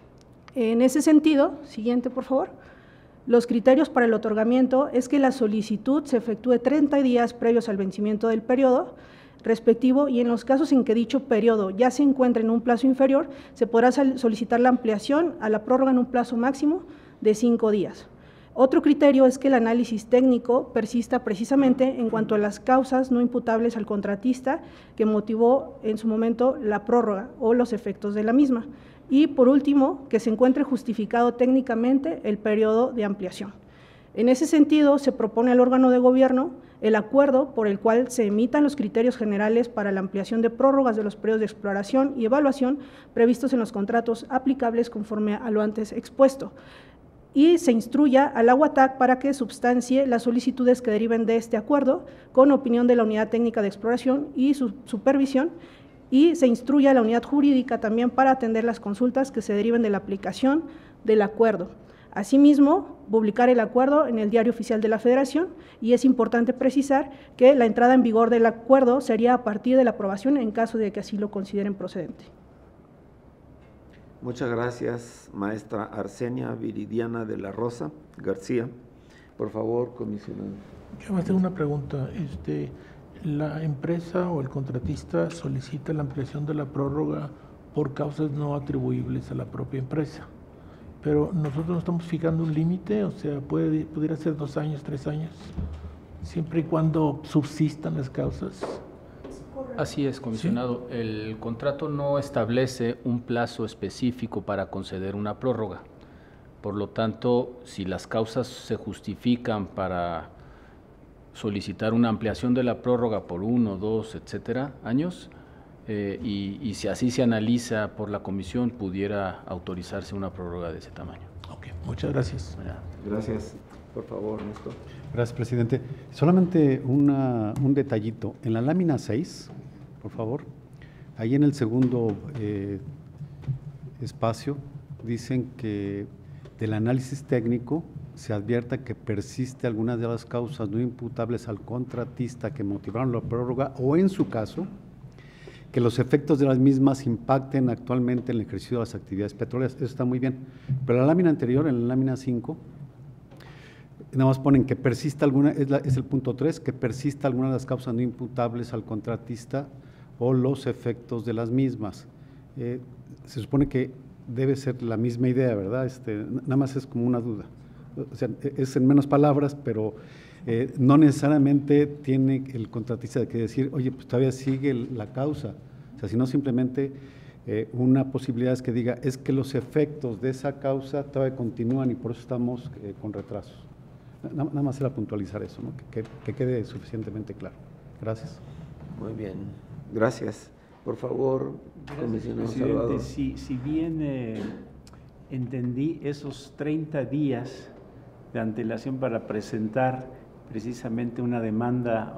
En ese sentido, siguiente por favor, los criterios para el otorgamiento es que la solicitud se efectúe 30 días previos al vencimiento del periodo respectivo y en los casos en que dicho periodo ya se encuentre en un plazo inferior, se podrá solicitar la ampliación a la prórroga en un plazo máximo de 5 días. Otro criterio es que el análisis técnico persista precisamente en cuanto a las causas no imputables al contratista que motivó en su momento la prórroga o los efectos de la misma. Y por último, que se encuentre justificado técnicamente el periodo de ampliación. En ese sentido, se propone al órgano de gobierno el acuerdo por el cual se emitan los criterios generales para la ampliación de prórrogas de los periodos de exploración y evaluación previstos en los contratos aplicables conforme a lo antes expuesto, y se instruya al AGUATAC para que substancie las solicitudes que deriven de este acuerdo con opinión de la Unidad Técnica de Exploración y su supervisión, y se instruya a la unidad jurídica también para atender las consultas que se deriven de la aplicación del acuerdo. Asimismo, publicar el acuerdo en el Diario Oficial de la Federación, y es importante precisar que la entrada en vigor del acuerdo sería a partir de la aprobación en caso de que así lo consideren procedente. Muchas gracias, maestra Arsenia Viridiana de la Rosa García. Por favor, comisionado. Yo me tengo una pregunta. ¿La empresa o el contratista solicita la ampliación de la prórroga por causas no atribuibles a la propia empresa? Pero nosotros no estamos fijando un límite, o sea, pudiera ser 2 años, 3 años, siempre y cuando subsistan las causas. Así es, comisionado. ¿Sí? El contrato no establece un plazo específico para conceder una prórroga. Por lo tanto, si las causas se justifican para solicitar una ampliación de la prórroga por 1, 2, etcétera, años, y si así se analiza por la comisión, pudiera autorizarse una prórroga de ese tamaño. Ok, muchas gracias. Gracias. Por favor, Néstor. Gracias, presidente. Solamente un detallito. En la lámina 6, por favor, ahí en el segundo espacio, dicen que del análisis técnico se advierta que persiste algunas de las causas no imputables al contratista que motivaron la prórroga o, en su caso, que los efectos de las mismas impacten actualmente en el ejercicio de las actividades petroleras. Eso está muy bien. Pero en la lámina anterior, en la lámina 5, nada más ponen que persista alguna, es el punto 3, que persista alguna de las causas no imputables al contratista o los efectos de las mismas. Se supone que debe ser la misma idea, ¿verdad? Nada más es como una duda. O sea, es en menos palabras, pero no necesariamente tiene el contratista que decir, oye, pues todavía sigue la causa. O sea, sino simplemente una posibilidad es que diga, es que los efectos de esa causa todavía continúan y por eso estamos con retrasos. Nada más era puntualizar eso, ¿no? Que quede suficientemente claro. Gracias. Muy bien, gracias. Por favor, comisionado Salvador. Si bien entendí esos 30 días de antelación para presentar precisamente una demanda,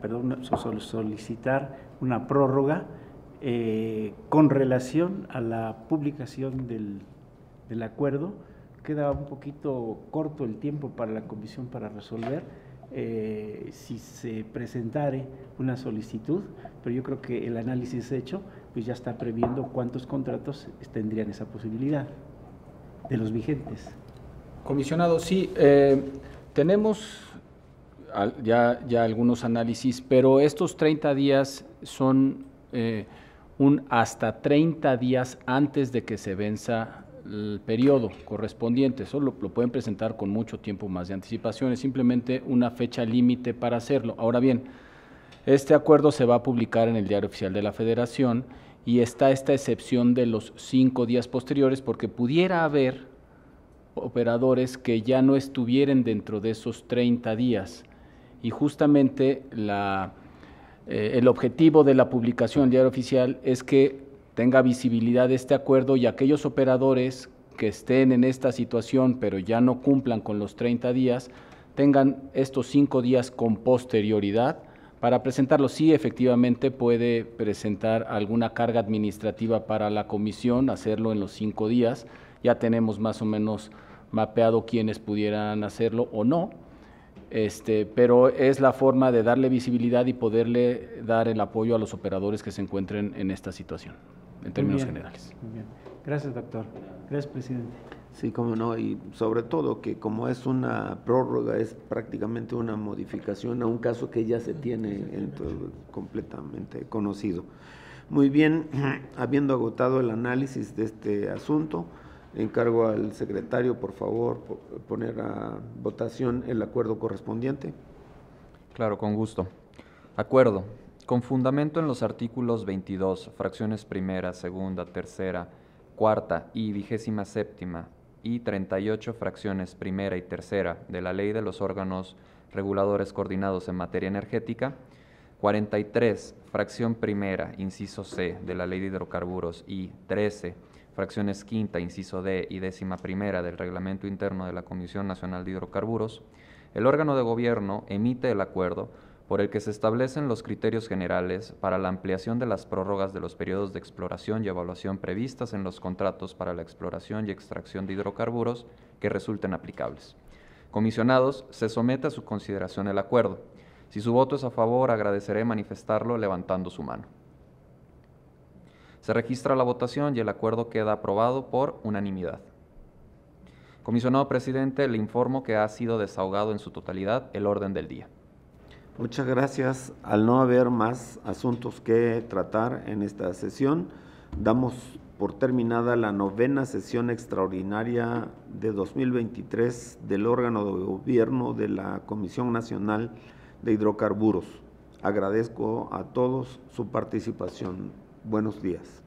solicitar una prórroga con relación a la publicación del acuerdo, queda un poquito corto el tiempo para la comisión para resolver si se presentare una solicitud, pero yo creo que el análisis hecho pues ya está previendo cuántos contratos tendrían esa posibilidad de los vigentes. Comisionado, sí, tenemos ya algunos análisis, pero estos 30 días son hasta 30 días antes de que se venza el periodo correspondiente. Eso lo pueden presentar con mucho tiempo más de anticipación, es simplemente una fecha límite para hacerlo. Ahora bien, este acuerdo se va a publicar en el Diario Oficial de la Federación y está esta excepción de los 5 días posteriores porque pudiera haber operadores que ya no estuvieran dentro de esos 30 días y justamente el objetivo de la publicación del Diario Oficial es que tenga visibilidad este acuerdo y aquellos operadores que estén en esta situación pero ya no cumplan con los 30 días, tengan estos 5 días con posterioridad para presentarlo. Sí, efectivamente puede presentar alguna carga administrativa para la comisión, hacerlo en los 5 días, ya tenemos más o menos mapeado quiénes pudieran hacerlo o no, pero es la forma de darle visibilidad y poderle dar el apoyo a los operadores que se encuentren en esta situación, en términos generales. Muy bien. Gracias, doctor. Gracias, presidente. Sí, cómo no, y sobre todo que como es una prórroga, es prácticamente una modificación a un caso que ya se tiene completamente conocido. Muy bien, habiendo agotado el análisis de este asunto, encargo al secretario, por favor, poner a votación el acuerdo correspondiente. Claro, con gusto. Acuerdo. Con fundamento en los artículos 22, fracciones primera, segunda, tercera, cuarta y 27ª y 38 fracciones primera y tercera de la Ley de los Órganos Reguladores Coordinados en Materia Energética, 43 fracción primera, inciso C, de la Ley de Hidrocarburos y 13 fracciones quinta, inciso D y 11ª del Reglamento Interno de la Comisión Nacional de Hidrocarburos, el órgano de gobierno emite el acuerdo por el que se establecen los criterios generales para la ampliación de las prórrogas de los periodos de exploración y evaluación previstas en los contratos para la exploración y extracción de hidrocarburos que resulten aplicables. Comisionados, se somete a su consideración el acuerdo. Si su voto es a favor, agradeceré manifestarlo levantando su mano. Se registra la votación y el acuerdo queda aprobado por unanimidad. Comisionado presidente, le informo que ha sido desahogado en su totalidad el orden del día. Muchas gracias. Al no haber más asuntos que tratar en esta sesión, damos por terminada la 9ª sesión extraordinaria de 2023 del órgano de gobierno de la Comisión Nacional de Hidrocarburos. Agradezco a todos su participación. Buenos días.